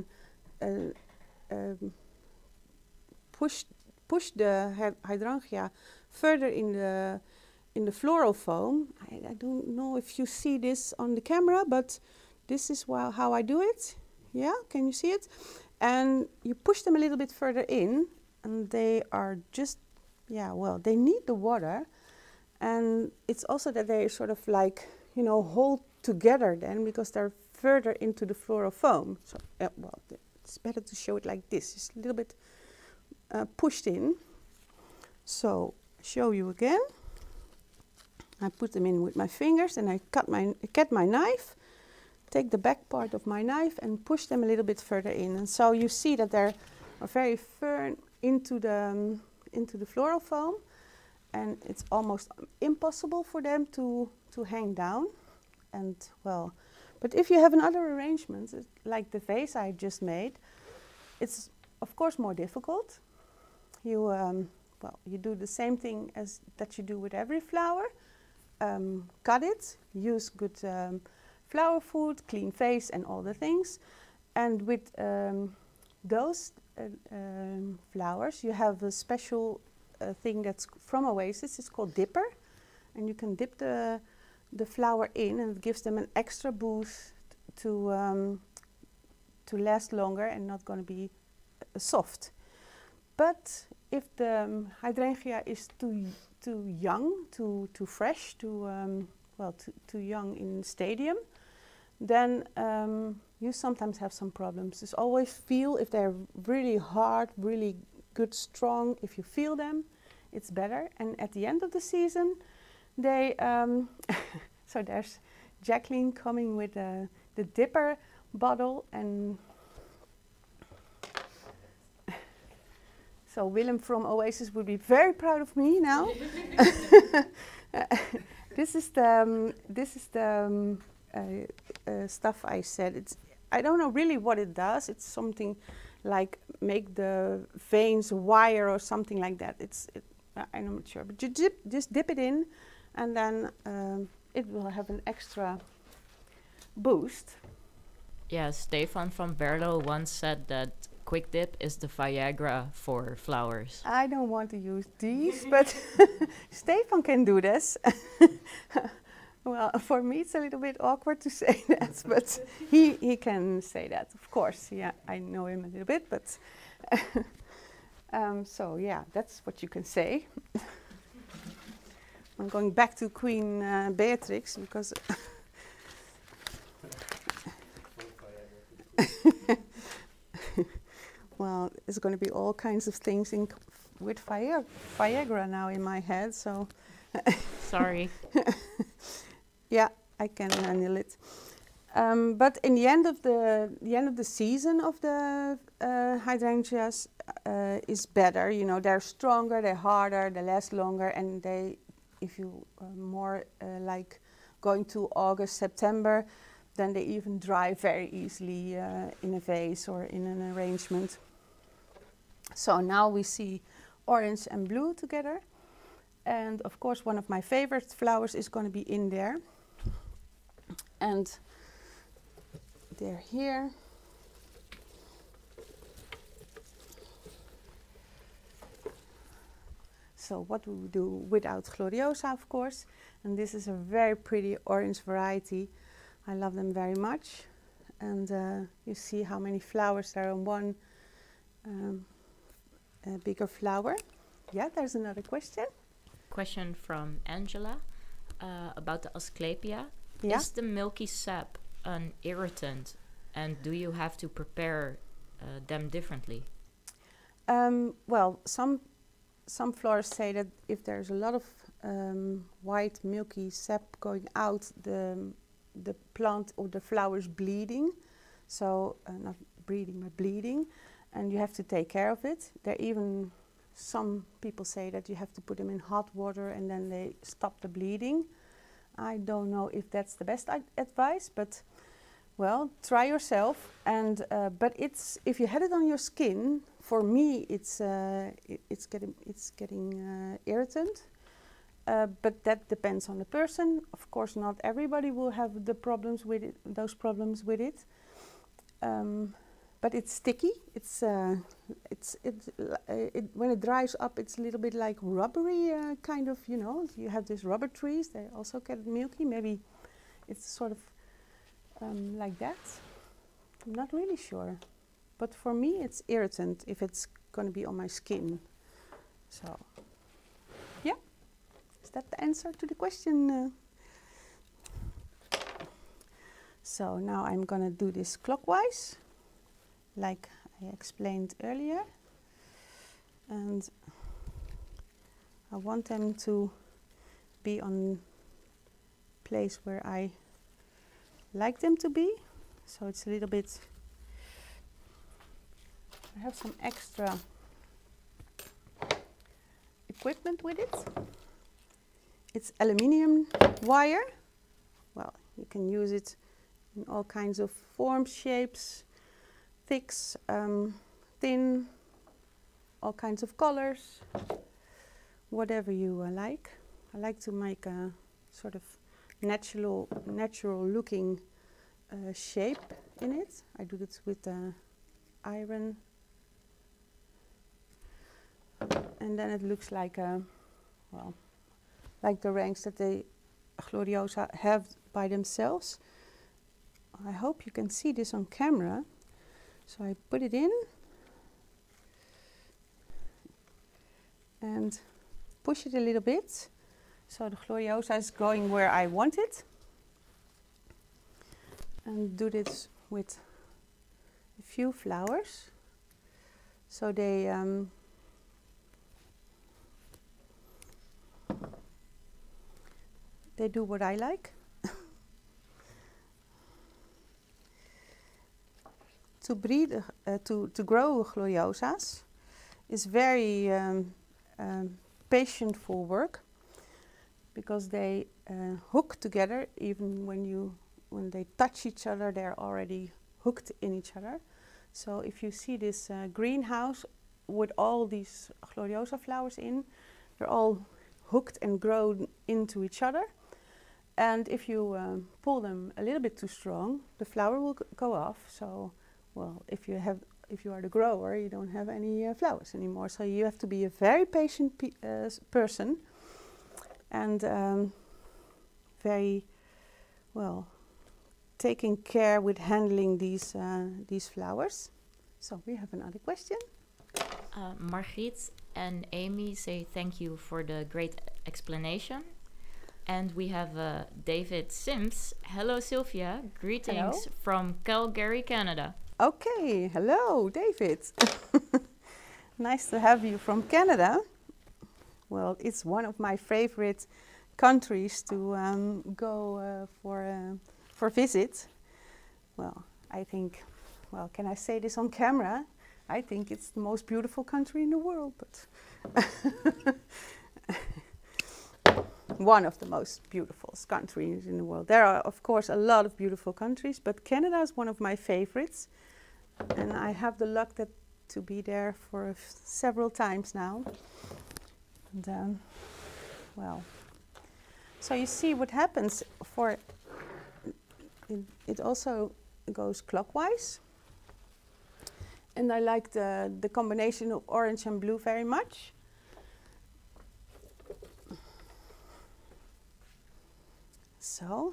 push the hydrangea further in the floral foam. I don't know if you see this on the camera, but this is how I do it. Yeah, can you see it? And you push them a little bit further in, and they are just, yeah, well, they need the water. And it's also that they sort of like, you know, hold together then because they're further into the floral foam. So, well, it's better to show it like this. It's a little bit pushed in. So, show you again. I put them in with my fingers and I get my knife, take the back part of my knife and push them a little bit further in. And so you see that they're very firm into the floral foam. And it's almost impossible for them to hang down. And well, but if you have another arrangement, like the vase I just made, it's of course more difficult. You well, you do the same thing as that you do with every flower. Cut it, use good flower food, clean vase and all the things. And with those flowers, you have a special thing that's from Oasis. It's called dipper, and you can dip the flower in, and it gives them an extra boost to last longer and not going to be soft. But if the hydrangea is too young, too fresh, too young in stadium, then you sometimes have some problems. Just always feel if they're really hard, really good, strong. If you feel them, it's better. And at the end of the season, they so there's Jacqueline coming with the dipper bottle, and so Willem from Oasis would be very proud of me now. This is the stuff I said. I don't know really what it does. It's something like make the veins wire or something like that. I'm not sure, but you just dip it in, and then it will have an extra boost. Yeah, Stefan from Berlo once said that Quick Dip is the Viagra for flowers. I don't want to use these, but Stefan can do this. Well, for me it's a little bit awkward to say that, but he can say that, of course. Yeah, I know him a little bit, but so yeah, that's what you can say. I'm going back to Queen Beatrix because well, well, it's going to be all kinds of things with Viagra now in my head. So, Sorry. yeah, I can handle it. But in the end of the season of the hydrangeas is better. You know, they're stronger, they're harder, they last longer, and they, if you more like going to August, September, then they even dry very easily in a vase or in an arrangement. So now we see orange and blue together. And of course, one of my favorite flowers is going to be in there. And they're here. So what we do without Gloriosa, of course. And this is a very pretty orange variety. I love them very much. And you see how many flowers there are on one bigger flower. Yeah, there's another question. Question from Angela about the Asclepia. Yeah. Is the milky sap an irritant, and do you have to prepare them differently? Well, some florists say that if there's a lot of white milky sap going out, the plant or the flower is bleeding. So not breeding, but bleeding, and you have to take care of it. There even some people say that you have to put them in hot water and then they stop the bleeding. I don't know if that's the best advice, but well, try yourself. And but it's, if you had it on your skin, for me it's getting irritant. But that depends on the person. Of course, not everybody will have the problems with it, those problems with it. But it's sticky. When it dries up, it's a little bit like rubbery, kind of. You know, you have these rubber trees. They also get milky. Maybe it's sort of like that. I'm not really sure. But for me, it's irritant if it's going to be on my skin. So, yeah. Is that the answer to the question? So now I'm going to do this clockwise, like I explained earlier. And I want them to be on place where I like them to be. So it's a little bit, I have some extra equipment with it. It's aluminium wire. Well, you can use it in all kinds of forms, shapes, thicks, thin, all kinds of colors, whatever you like. I like to make a sort of natural looking shape in it. I do this with iron, and then it looks like a, well, like the ranks that the Gloriosa have by themselves. I hope you can see this on camera. So I put it in and push it a little bit. So the Gloriosa is going where I want it. And do this with a few flowers. So they do what I like. To breed, to grow Gloriosas is very patientful work, because they hook together. Even when they touch each other, they're already hooked in each other. So if you see this greenhouse with all these Gloriosa flowers in, they're all hooked and grown into each other. And if you pull them a little bit too strong, the flower will go off. So, well, if you are the grower, you don't have any flowers anymore. So you have to be a very patient person, and very, well, taking care with handling these flowers. So we have another question. Margriet and Amy say thank you for the great explanation. And we have David Sims. Hello, Sylvia. Greetings Hello. from Calgary, Canada. Okay, hello, David. Nice to have you from Canada. Well, it's one of my favorite countries to go for visit. Well, I think, well, can I say this on camera? I think it's the most beautiful country in the world, but one of the most beautiful countries in the world. There are, of course, a lot of beautiful countries, but Canada is one of my favorites. And I have the luck to be there for several times now. And, well, so you see what happens for, it also goes clockwise. And I like the combination of orange and blue very much. So.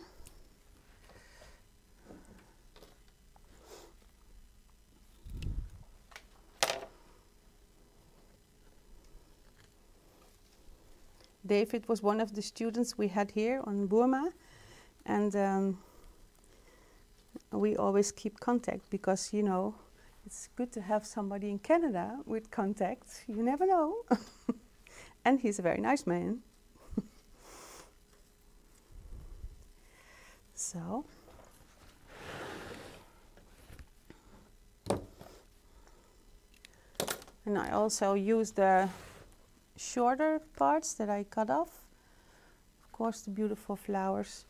David was one of the students we had here on Burma, and we always keep contact because, you know, it's good to have somebody in Canada with contact. You never know. And he's a very nice man. So. And I also use the shorter parts that I cut off. Of course, the beautiful flowers.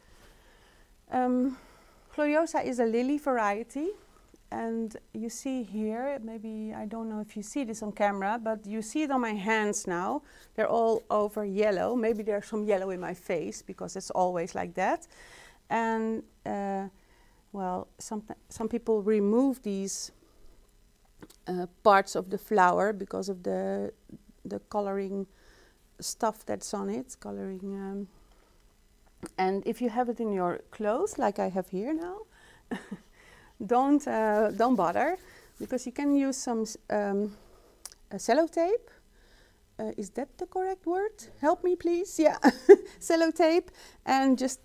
Gloriosa is a lily variety, and you see here, maybe, I don't know if you see this on camera, but you see it on my hands now. They're all over yellow. Maybe there's some yellow in my face because it's always like that. And well, some people remove these parts of the flower because of the coloring stuff that's on it, coloring. And if you have it in your clothes, like I have here now, don't bother, because you can use some sellotape. Is that the correct word? Help me, please. Yeah, sellotape, and just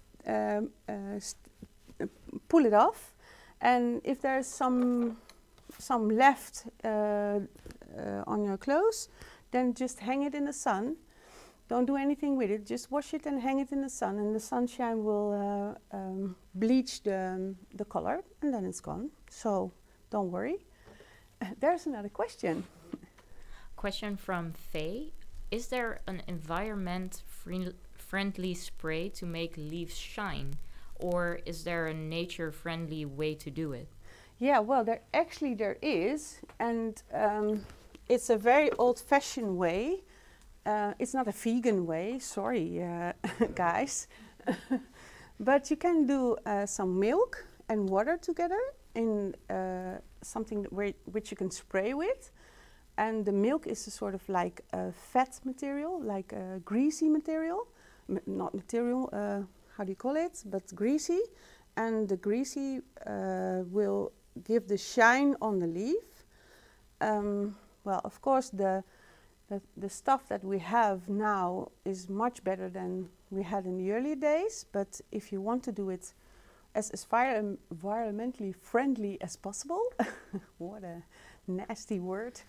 pull it off. And if there's some left on your clothes, then just hang it in the sun. Don't do anything with it. Just wash it and hang it in the sun, and the sunshine will bleach the color, and then it's gone. So don't worry. There's another question. Question from Faye. Is there an environment-friendly spray to make leaves shine? Or is there a nature-friendly way to do it? Yeah, well, there is, and it's a very old-fashioned way. It's not a vegan way, sorry, guys. But you can do some milk and water together in something which you can spray with. And the milk is a sort of like a fat material, like a greasy material. Not material, how do you call it? But greasy. And the greasy will give the shine on the leaf. Well, of course, the stuff that we have now is much better than we had in the early days, but if you want to do it as environmentally friendly as possible, what a nasty word.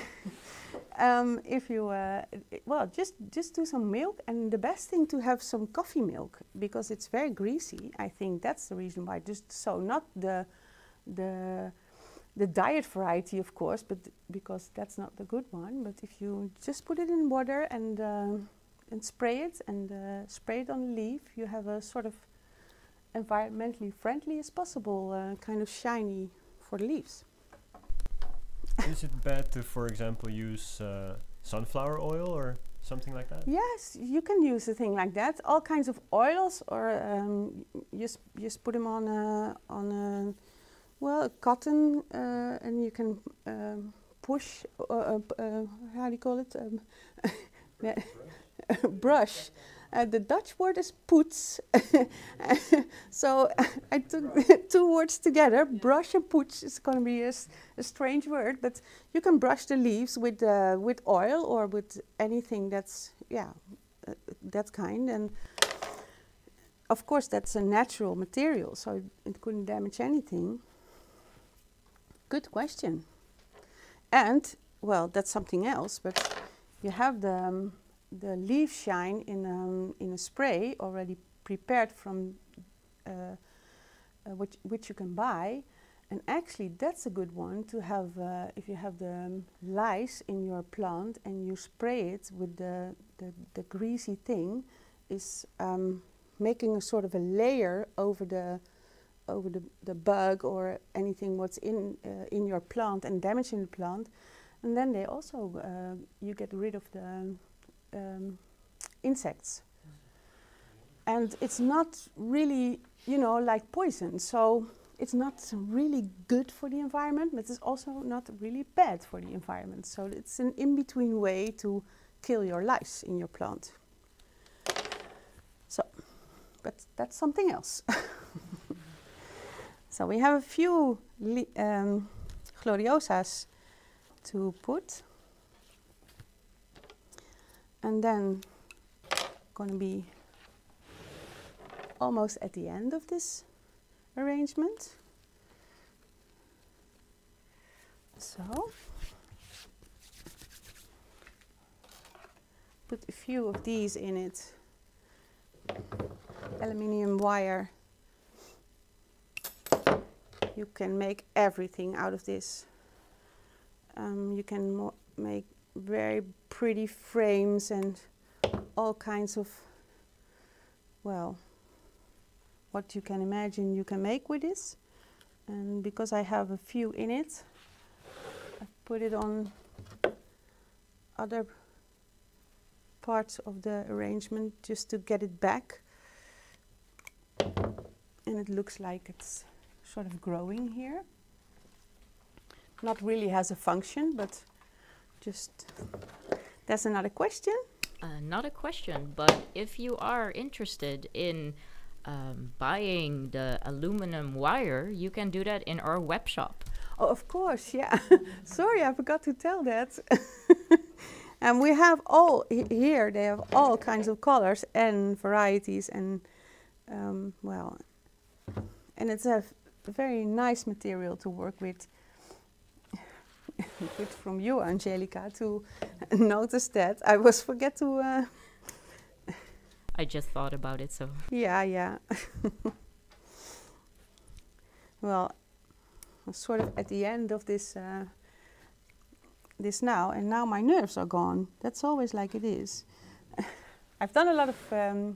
If you, well, just do some milk, and the best thing to have some coffee milk, because it's very greasy. I think that's the reason why. Just so not the diet variety, of course, but because that's not the good one. But if you just put it in water and spray it, and spray it on the leaf, you have a sort of environmentally friendly as possible kind of shiny for the leaves. Is it bad to, for example, use sunflower oil or something like that? Yes, you can use a thing like that. All kinds of oils, or just put them on a well, cotton, and you can push, how do you call it? Brush. The Dutch word is poets. So I took two words together. Brush and poets is going to be a strange word, but you can brush the leaves with oil or with anything that's, yeah, that kind. And of course, that's a natural material, so it couldn't damage anything. Good question. And well, that's something else, but you have the leaf shine in a spray already prepared from which you can buy. And actually, that's a good one to have if you have the lice in your plant and you spray it with the greasy thing, is making a sort of a layer over the bug or anything what's in your plant and damaging the plant. And then they also you get rid of the insects. And it's not really, you know, like poison. So it's not really good for the environment, but it's also not really bad for the environment. So it's an in-between way to kill your lice in your plant. So, but that's something else. So we have a few gloriosas to put. And then going to be almost at the end of this arrangement. So put a few of these in it. Aluminium wire. You can make everything out of this. You can make very pretty frames and all kinds of, well, what you can imagine you can make with this. And because I have a few in it, I put it on other parts of the arrangement just to get it back. And it looks like it's sort of growing here. Not really has a function, but just, that's another question. Not a question, but if you are interested in buying the aluminum wire, you can do that in our web shop. Oh, of course, yeah. Sorry, I forgot to tell that. And we have all here, they have all kinds of colors and varieties, and well, and it's a very nice material to work with. Good from you, Angelica, to notice that. I was forget to... I just thought about it, so... Yeah, yeah. Well, I'm sort of at the end of this this now, and now my nerves are gone. That's always like it is. I've done a lot of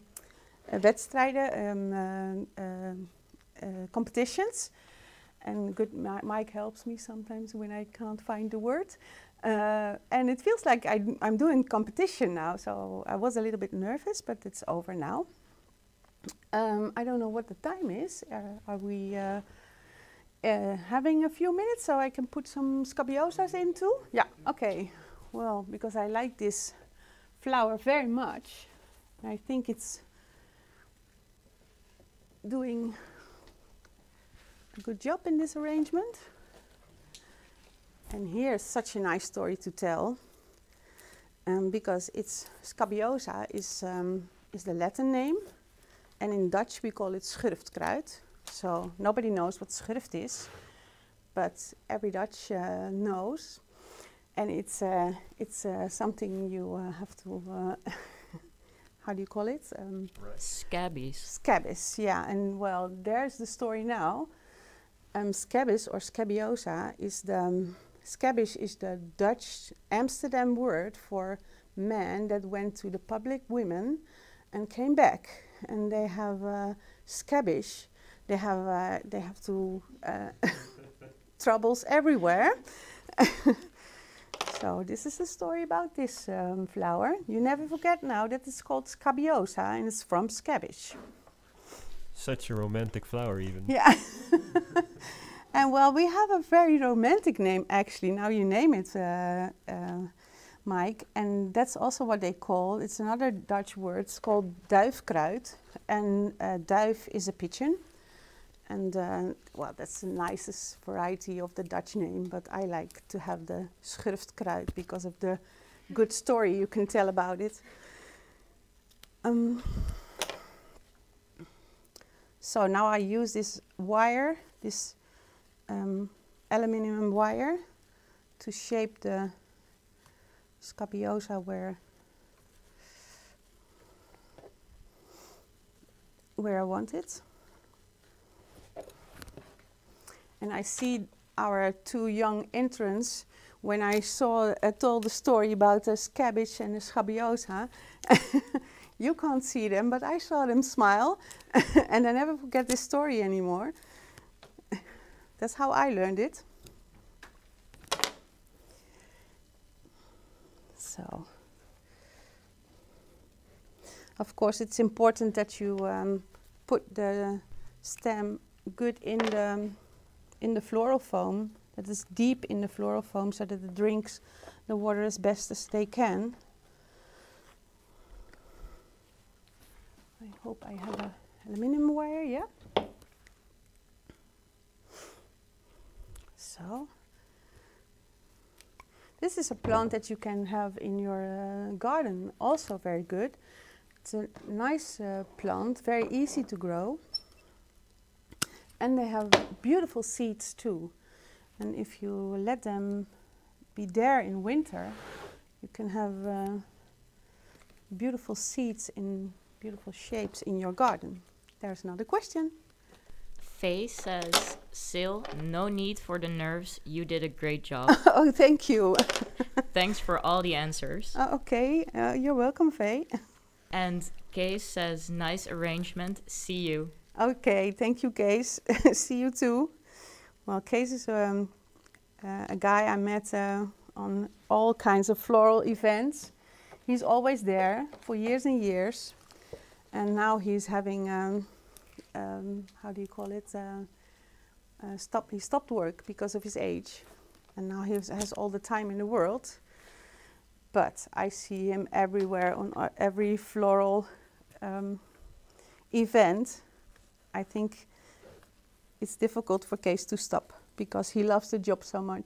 wedstrijden, competitions. And good, Mike helps me sometimes when I can't find the word. And it feels like I'm doing competition now, so I was a little bit nervous, but it's over now. I don't know what the time is. Are we having a few minutes so I can put some scabiosas in too? Yeah, okay. Well, because I like this flower very much. I think it's doing a good job in this arrangement. And here's such a nice story to tell, because it's scabiosa is the Latin name, and in Dutch we call it schurftkruid. So nobody knows what schurft is, but every Dutch knows, and it's something you have to how do you call it? Scabies. Scabies, yeah. And well, there's the story now. Scabies or scabiosa is scabish is the Dutch Amsterdam word for men that went to the public women and came back, and they have scabish. They have to troubles everywhere. So this is the story about this flower. You never forget now that it's called scabiosa and it's from scabish. Such a romantic flower, even. Yeah. And well, we have a very romantic name actually. Now you name it, Mike, and that's also what they call. It's another Dutch word. It's called duifkruid, and duif is a pigeon. And well, that's the nicest variety of the Dutch name, but I like to have the schurftkruid because of the good story you can tell about it. So now I use this wire, this aluminum wire, to shape the Scabiosa where I want it. And I see our two young interns, when I told the story about the cabbage and the scabiosa, you can't see them, but I saw them smile, and I never forget this story anymore. That's how I learned it. So, of course, it's important that you put the stem good in the floral foam, that is deep in the floral foam, so that it drinks the water as best as they can. I hope I have a aluminum wire, yeah. So, this is a plant that you can have in your garden, also very good. It's a nice plant, very easy to grow. And they have beautiful seeds too. And if you let them be there in winter, you can have beautiful seeds in beautiful shapes in your garden. There's another question. Faye says, Sil, no need for the nerves. You did a great job. Oh, thank you. Thanks for all the answers. Okay, you're welcome, Faye. And Kees says, nice arrangement. See you. Okay, thank you, Kees. See you too. Well, Kees is a guy I met on all kinds of floral events. He's always there for years and years. And now he's having, how do you call it? He stopped work because of his age. And now he has all the time in the world. But I see him everywhere on every floral event. I think it's difficult for Kees to stop because he loves the job so much.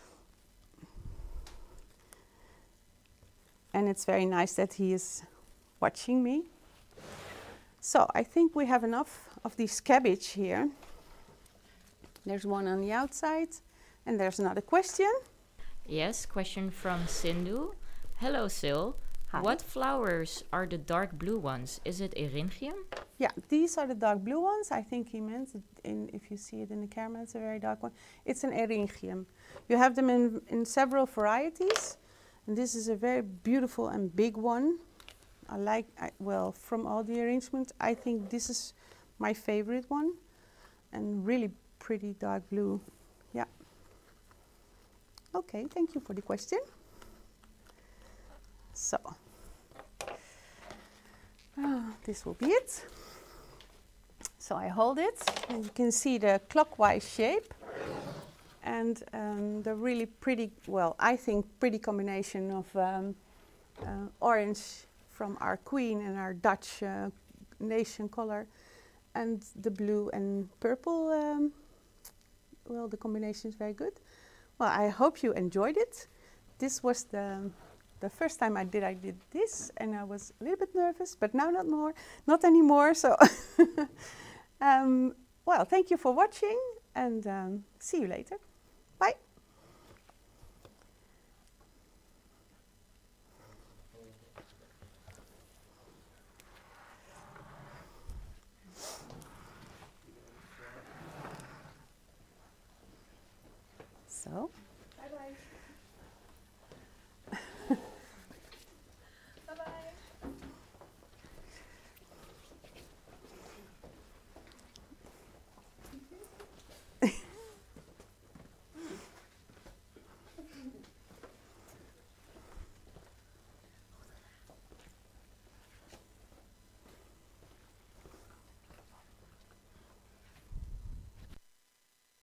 And it's very nice that he is watching me. So I think we have enough of this cabbage here. There's one on the outside. And there's another question. Yes, question from Sindhu. Hello, Sil. Hi. What flowers are the dark blue ones? Is it eryngium? Yeah, these are the dark blue ones. I think he meant, if you see it in the camera, it's a very dark one. It's an eryngium. You have them in several varieties. And this is a very beautiful and big one. Well, from all the arrangements, I think this is my favorite one. And really pretty dark blue. Yeah. Okay, thank you for the question. So, this will be it. So I hold it, and you can see the clockwise shape and the really pretty, well, I think pretty combination of orange from our queen and our Dutch nation color, and the blue and purple. Well, the combination is very good. Well, I hope you enjoyed it. This was the first time I did this, and I was a little bit nervous, but now not anymore. So, well, thank you for watching, and see you later. Bye. So. Bye-bye.